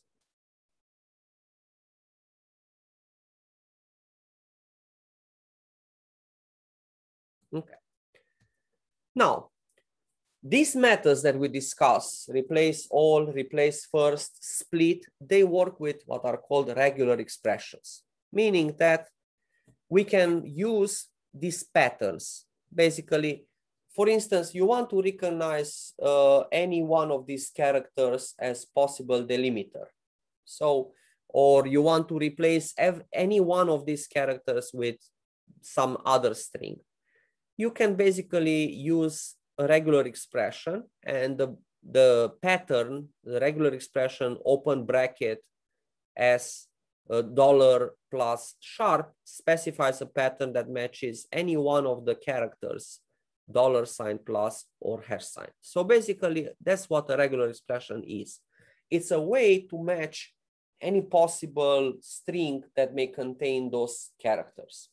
Okay. Now, these methods that we discuss, replace all, replace first, split, they work with what are called regular expressions, meaning that we can use these patterns. Basically, for instance, you want to recognize uh, any one of these characters as possible delimiter. So, or you want to replace any one of these characters with some other string. You can basically use a regular expression, and the, the pattern, the regular expression, open bracket, as a dollar plus sharp specifies a pattern that matches any one of the characters, dollar sign plus or hash sign. So basically, that's what a regular expression is. It's a way to match any possible string that may contain those characters.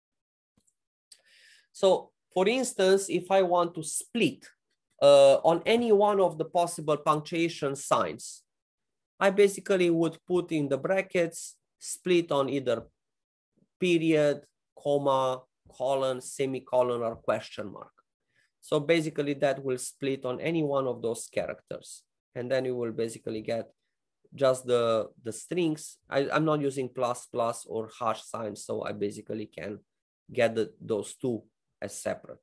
So for instance, if I want to split uh, on any one of the possible punctuation signs, I basically would put in the brackets split on either period, comma, colon, semicolon, or question mark. So basically that will split on any one of those characters. And then you will basically get just the, the strings. I, I'm not using plus plus or hash signs, so I basically can get the, those two as separate.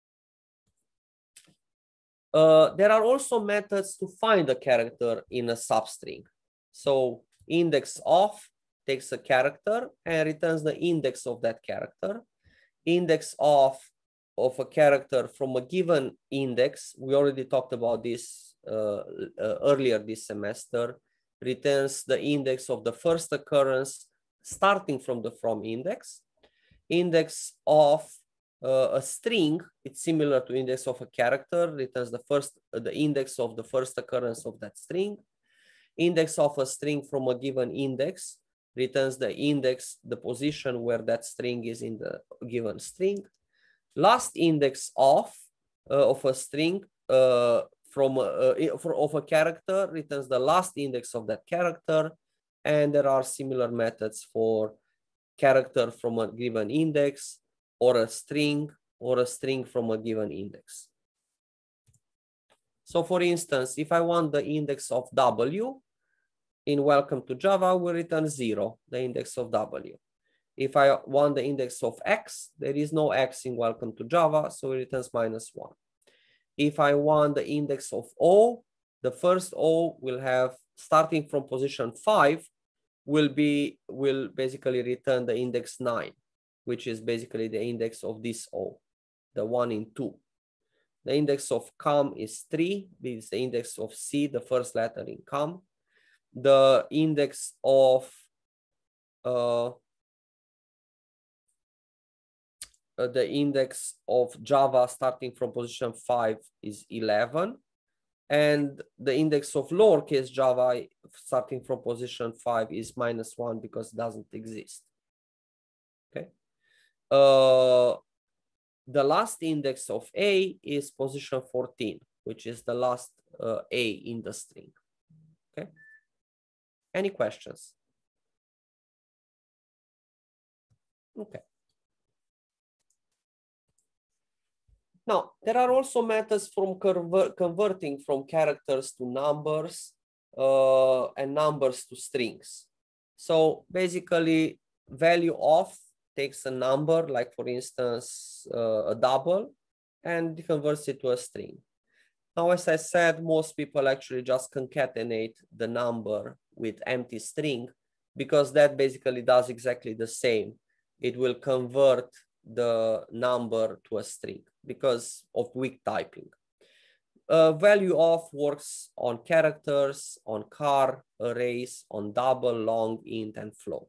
Uh, there are also methods to find a character in a substring. So index of takes a character and returns the index of that character. Index of of a character from a given index, we already talked about this uh, uh, earlier this semester, returns the index of the first occurrence starting from the from index. Index of uh, a string, it's similar to index of a character, returns the first uh, the index of the first occurrence of that string. Index of a string from a given index returns the index, the position where that string is in the given string. Last index of uh, of a string uh, from uh, for, of a character returns the last index of that character, and there are similar methods for character from a given index, or a string, or a string from a given index. So for instance, if I want the index of W in Welcome to Java, we return zero, the index of W. If I want the index of X, there is no X in Welcome to Java, so it returns minus one. If I want the index of O, the first O will have, starting from position five, will be, will basically return the index nine, which is basically the index of this O, the one in two. The index of com is three, this is the index of C, the first letter in com. The index of uh, Uh, the index of Java starting from position five is eleven, and the index of lowercase Java starting from position five is minus one because it doesn't exist. Okay. Uh, the last index of A is position fourteen, which is the last uh, A in the string. Okay. Any questions? Okay. Now, there are also methods from converting from characters to numbers uh, and numbers to strings. So basically, value of takes a number, like for instance, uh, a double, and converts it to a string. Now, as I said, most people actually just concatenate the number with empty string, because that basically does exactly the same. It will convert the number to a string because of weak typing. Uh, value of works on characters, on char, arrays, on double, long, int, and float.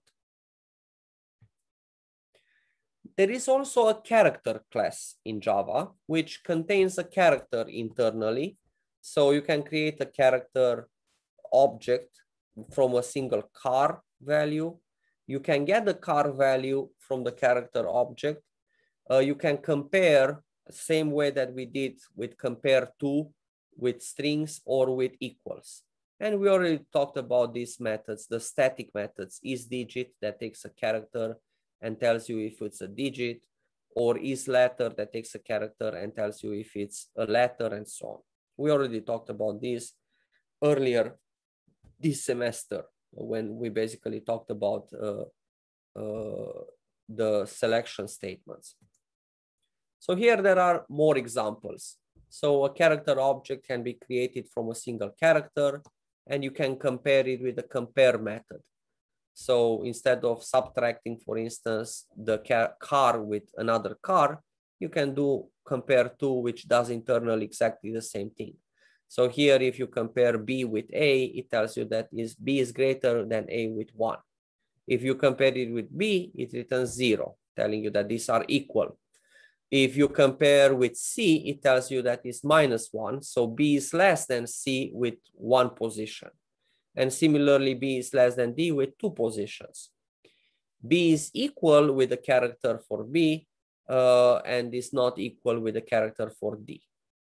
There is also a character class in Java, which contains a character internally. So you can create a character object from a single char value. You can get the char value from the character object. Uh, you can compare the same way that we did with compare to, with strings, or with equals. And we already talked about these methods, the static methods, isDigit that takes a character and tells you if it's a digit, or isLetter that takes a character and tells you if it's a letter, and so on. We already talked about this earlier this semester when we basically talked about uh, uh, the selection statements. So here there are more examples. So a character object can be created from a single character, and you can compare it with the compare method. So instead of subtracting, for instance, the car with another car, you can do compare to, which does internally exactly the same thing. So here, if you compare B with A, it tells you that is B is greater than A with one. If you compare it with B, it returns zero, telling you that these are equal. If you compare with C, it tells you that it's minus one. So B is less than C with one position. And similarly, B is less than D with two positions. B is equal with the character for B uh, and is not equal with the character for D.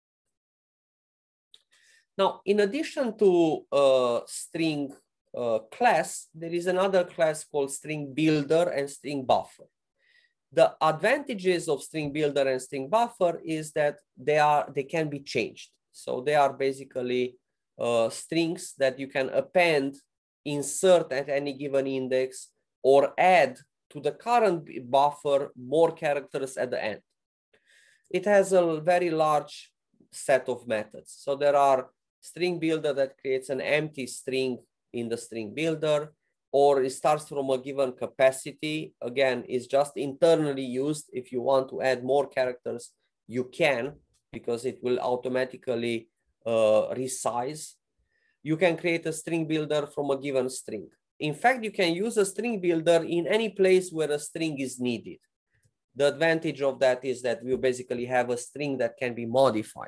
Now, in addition to uh, string uh, class, there is another class called string builder and string buffer. The advantages of string builder and string buffer is that they are they can be changed. So they are basically uh, strings that you can append, insert at any given index, or add to the current buffer more characters at the end. It has a very large set of methods. So there are string builder that creates an empty string in the string builder, or it starts from a given capacity. Again, it's just internally used. If you want to add more characters, you can, because it will automatically uh, resize. You can create a string builder from a given string. In fact, you can use a string builder in any place where a string is needed. The advantage of that is that we basically have a string that can be modified.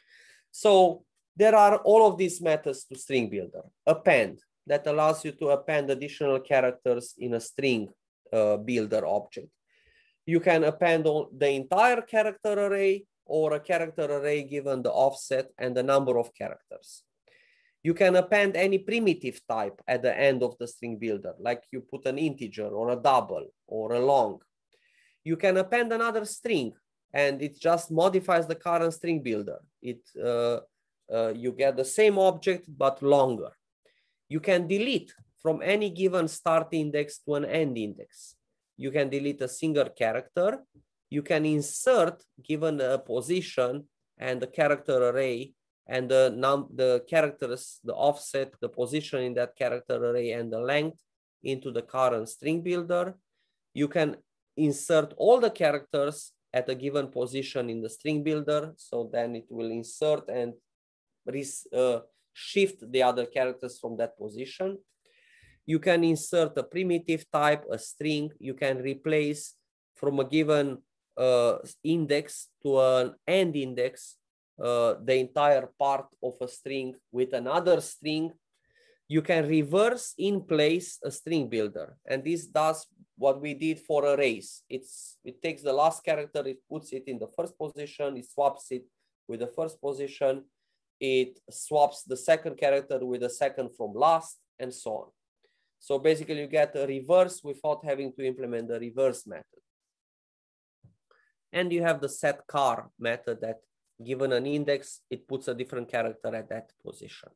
So there are all of these methods to string builder. Append, that allows you to append additional characters in a string uh, builder object. You can append the entire character array or a character array given the offset and the number of characters. You can append any primitive type at the end of the string builder, like you put an integer or a double or a long. You can append another string and it just modifies the current string builder. It, uh, uh, you get the same object, but longer. You can delete from any given start index to an end index. You can delete a single character. You can insert given a position and the character array and the, num the characters, the offset, the position in that character array and the length into the current string builder. You can insert all the characters at a given position in the string builder. So then it will insert and uh, shift the other characters from that position. You can insert a primitive type, a string. You can replace from a given uh, index to an end index uh, the entire part of a string with another string. You can reverse in place a string builder. And this does what we did for arrays. It's, it takes the last character, it puts it in the first position, it swaps it with the first position, it swaps the second character with the second from last, and so on. So basically you get a reverse without having to implement the reverse method. And you have the set char method that given an index, it puts a different character at that position.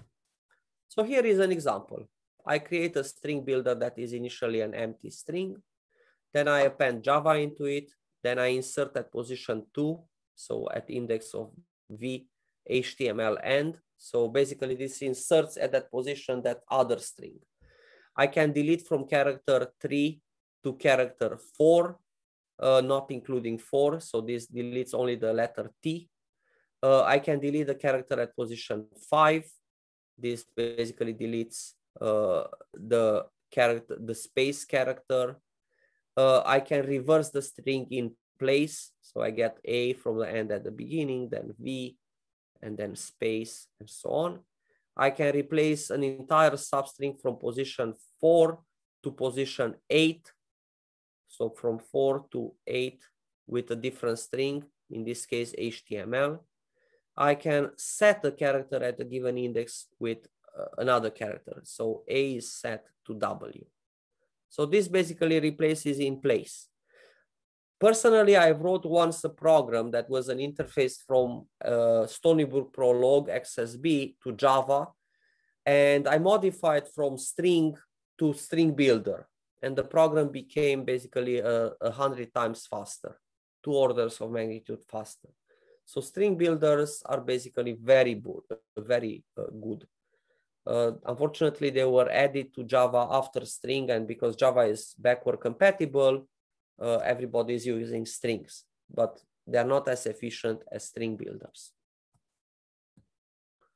So here is an example. I create a string builder that is initially an empty string. Then I append Java into it. Then I insert at position two. So at index of V, H T M L end. So basically this inserts at that position that other string. I can delete from character three to character four, uh, not including four. So this deletes only the letter T. Uh, I can delete the character at position five. This basically deletes uh, the character, the space character. Uh, I can reverse the string in place. So I get A from the end at the beginning, then V, and then space, and so on. I can replace an entire substring from position four to position eight. So from four to eight with a different string, in this case, H T M L. I can set a character at a given index with uh, another character. So A is set to W. So this basically replaces in place. Personally, I wrote once a program that was an interface from uh, Stony Brook Prolog X S B to Java, and I modified from string to string builder, and the program became basically a, a hundred times faster, two orders of magnitude faster. So string builders are basically very good, very uh, good. Uh, unfortunately, they were added to Java after string, and because Java is backward compatible, uh, everybody is using strings, but they are not as efficient as string builders.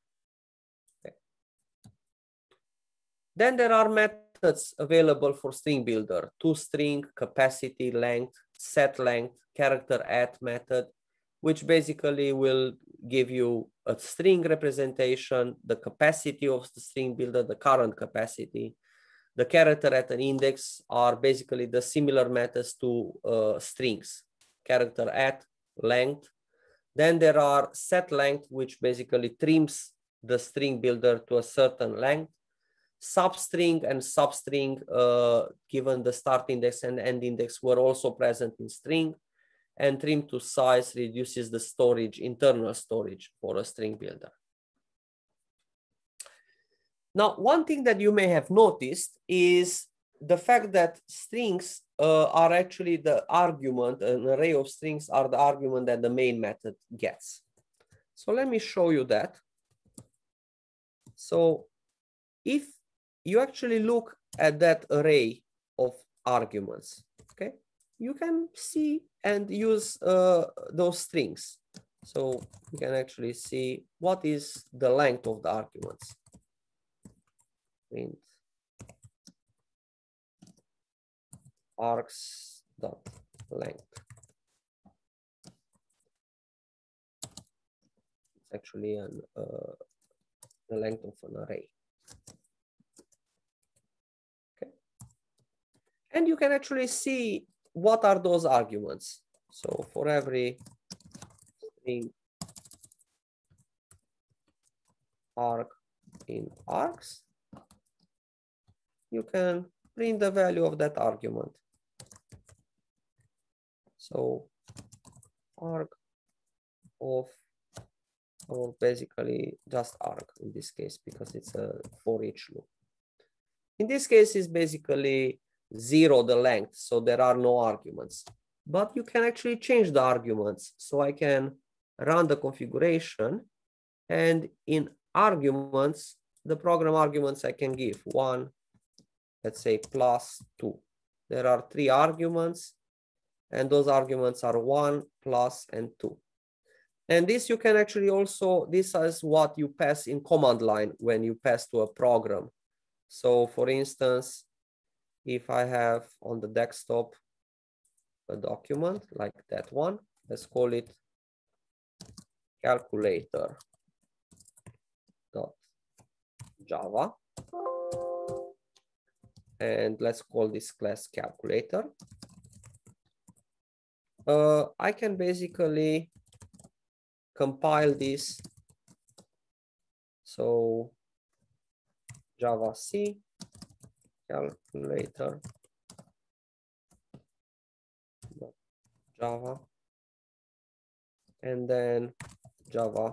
Then there are methods available for string builder: toString, capacity, length, set length, character add method, which basically will give you a string representation, the capacity of the string builder, the current capacity. The character at an index are basically the similar methods to uh, strings, character at, length. Then there are set length, which basically trims the string builder to a certain length. Substring and substring, uh, given the start index and end index, were also present in string. And trim to size reduces the storage, internal storage for a string builder. Now, one thing that you may have noticed is the fact that strings uh, are actually the argument, an array of strings are the argument that the main method gets. So let me show you that. So if you actually look at that array of arguments, okay, you can see and use uh, those strings. So you can actually see what is the length of the arguments. Print args dot length. It's actually an, uh, the length of an array. Okay. And you can actually see what are those arguments. So for every string arg in args, you can print the value of that argument. So arg of, or basically just arg in this case, because it's a for each loop. In this case, it's basically zero the length, so there are no arguments. But you can actually change the arguments. So I can run the configuration, and in arguments, the program arguments I can give one, let's say plus two. There are three arguments, and those arguments are one, plus, and two. And this you can actually also, this is what you pass in command line when you pass to a program. So for instance, if I have on the desktop a document like that one, let's call it calculator dot java. And let's call this class calculator. Uh, I can basically compile this. So Java C calculator Java, and then Java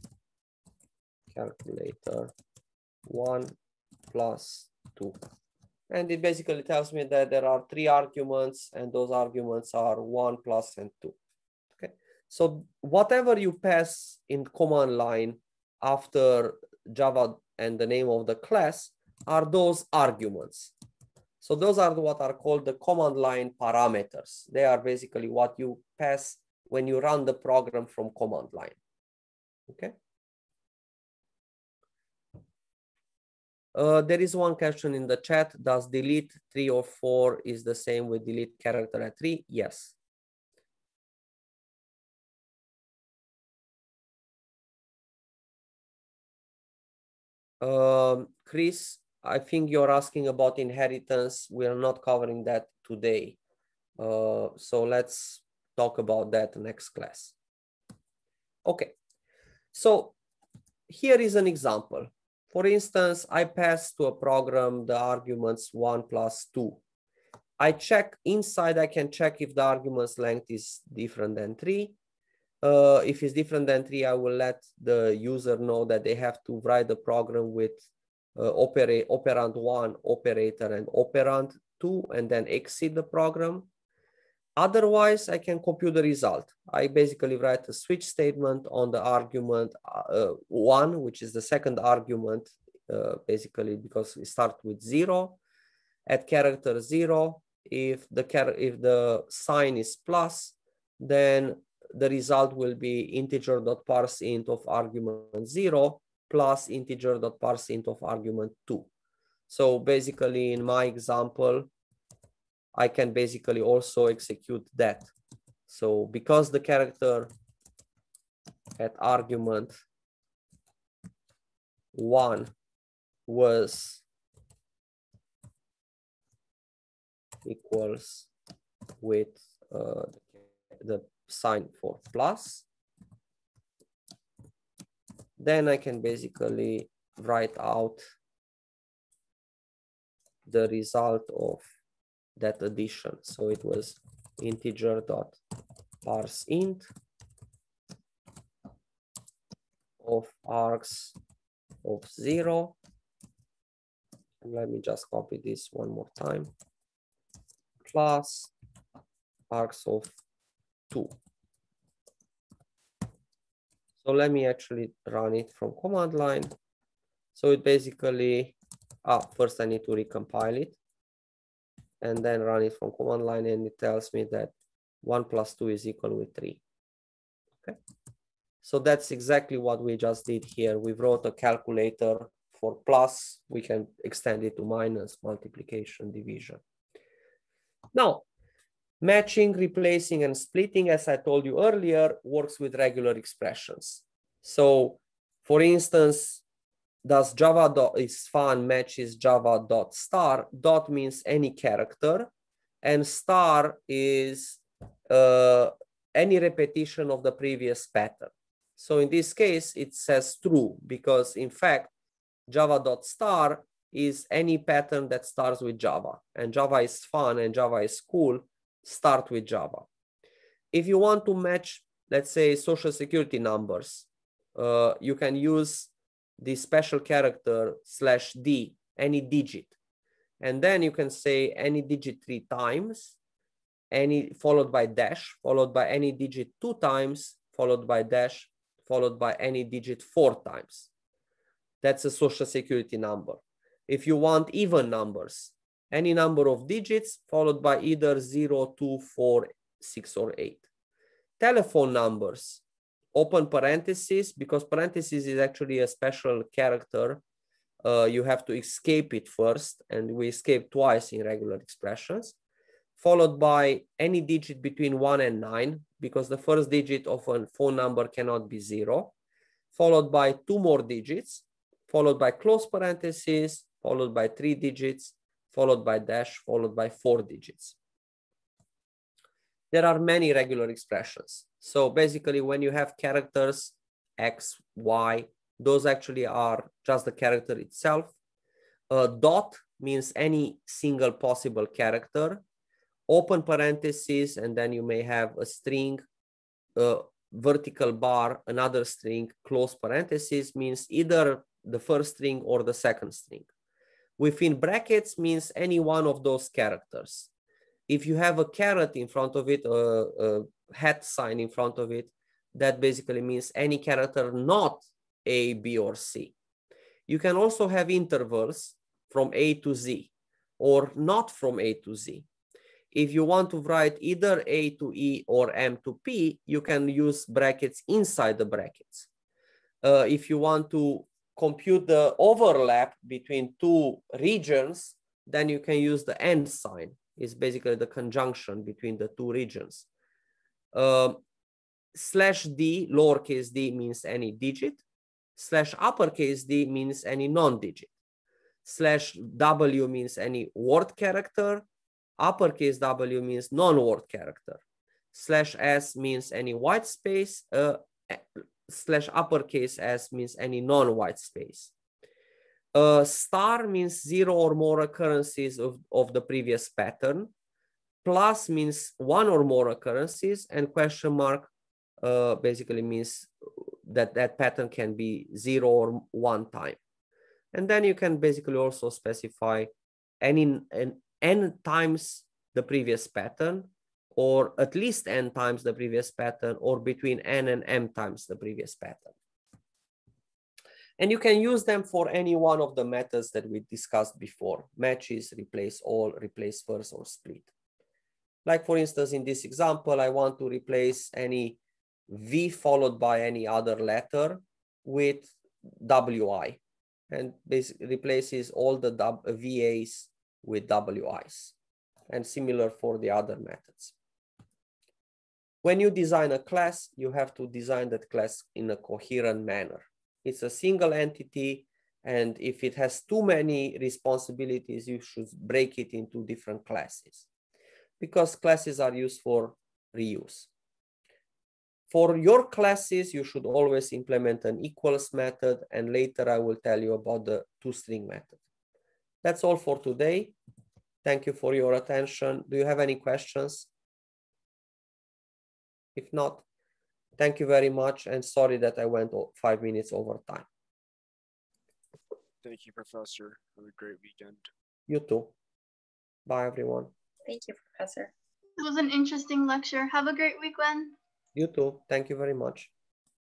calculator one plus two. And it basically tells me that there are three arguments, and those arguments are one, plus, and two. Okay. So whatever you pass in command line after Java and the name of the class are those arguments. So those are what are called the command line parameters. They are basically what you pass when you run the program from command line. Okay. Uh, there is one question in the chat. Does delete three or four is the same with delete character at three? Yes. Um, Chris, I think you're asking about inheritance. We are not covering that today. Uh, so let's talk about that next class. Okay. So here is an example. For instance, I pass to a program the arguments one plus two. I check inside, I can check if the argument's length is different than three. Uh, if it's different than three, I will let the user know that they have to write the program with uh, operate, operand one, operator, and operand two, and then exit the program. Otherwise, I can compute the result. I basically write a switch statement on the argument uh, one, which is the second argument, uh, basically because we start with zero. At character zero, if the, char if the sign is plus, then the result will be integer.parseInt of argument zero plus integer.parseInt of argument two. So basically in my example, I can basically also execute that. So because the character at argument one was equals with uh, the sign for plus, then I can basically write out the result of that addition. So it was integer dot parse int of args of zero. And let me just copy this one more time. Plus args of two. So let me actually run it from command line. So it basically, ah, first I need to recompile it and then run it from command line, and it tells me that one plus two is equal with three. Okay. So that's exactly what we just did here. We wrote a calculator for plus, we can extend it to minus, multiplication, division. Now, matching, replacing, and splitting, as I told you earlier, works with regular expressions. So, for instance, does Java dot is fun matches Java dot star. Dot means any character, and star is uh, any repetition of the previous pattern. So in this case, it says true because in fact, Java dot star is any pattern that starts with Java, and Java is fun and Java is cool. Start with Java. If you want to match, let's say, social security numbers, uh, you can use the special character slash D, any digit. And then you can say any digit three times, any followed by dash, followed by any digit two times, followed by dash, followed by any digit four times. That's a social security number. If you want even numbers, any number of digits followed by either zero, two, four, six, or eight. Telephone numbers, open parentheses, because parentheses is actually a special character. Uh, you have to escape it first, and we escape twice in regular expressions, followed by any digit between one and nine, because the first digit of a phone number cannot be zero, followed by two more digits, followed by close parentheses, followed by three digits, followed by dash, followed by four digits. There are many regular expressions. So basically when you have characters, X, Y, those actually are just the character itself. Uh, dot means any single possible character. Open parentheses, and then you may have a string, uh, vertical bar, another string, close parentheses means either the first string or the second string. Within brackets means any one of those characters. If you have a caret in front of it, a, a hat sign in front of it, that basically means any character not A, B, or C. You can also have intervals from A to Z or not from A to Z. If you want to write either A to E or M to P, you can use brackets inside the brackets. Uh, if you want to compute the overlap between two regions, then you can use the and sign. It's basically the conjunction between the two regions. Um, slash D, lowercase d, means any digit. Slash uppercase D means any non-digit. Slash W means any word character. Uppercase W means non-word character. Slash S means any white space. Uh, slash uppercase S means any non-white space. Uh, star means zero or more occurrences of, of the previous pattern. Plus means one or more occurrences, and question mark uh, basically means that that pattern can be zero or one time. And then you can basically also specify any n, n times the previous pattern, or at least n times the previous pattern, or between n and m times the previous pattern. And you can use them for any one of the methods that we discussed before: matches, replace all, replace first, or split. Like for instance, in this example, I want to replace any V followed by any other letter with W I. and basically replaces all the V As with W Is, and similar for the other methods. When you design a class, you have to design that class in a coherent manner. It's a single entity, and if it has too many responsibilities, you should break it into different classes, because classes are used for reuse. For your classes, you should always implement an equals method, and later I will tell you about the toString method. That's all for today. Thank you for your attention. Do you have any questions? If not, thank you very much, and sorry that I went five minutes over time. Thank you, Professor. Have a great weekend. You too. Bye, everyone. Thank you, Professor. It was an interesting lecture. Have a great weekend. You too. Thank you very much.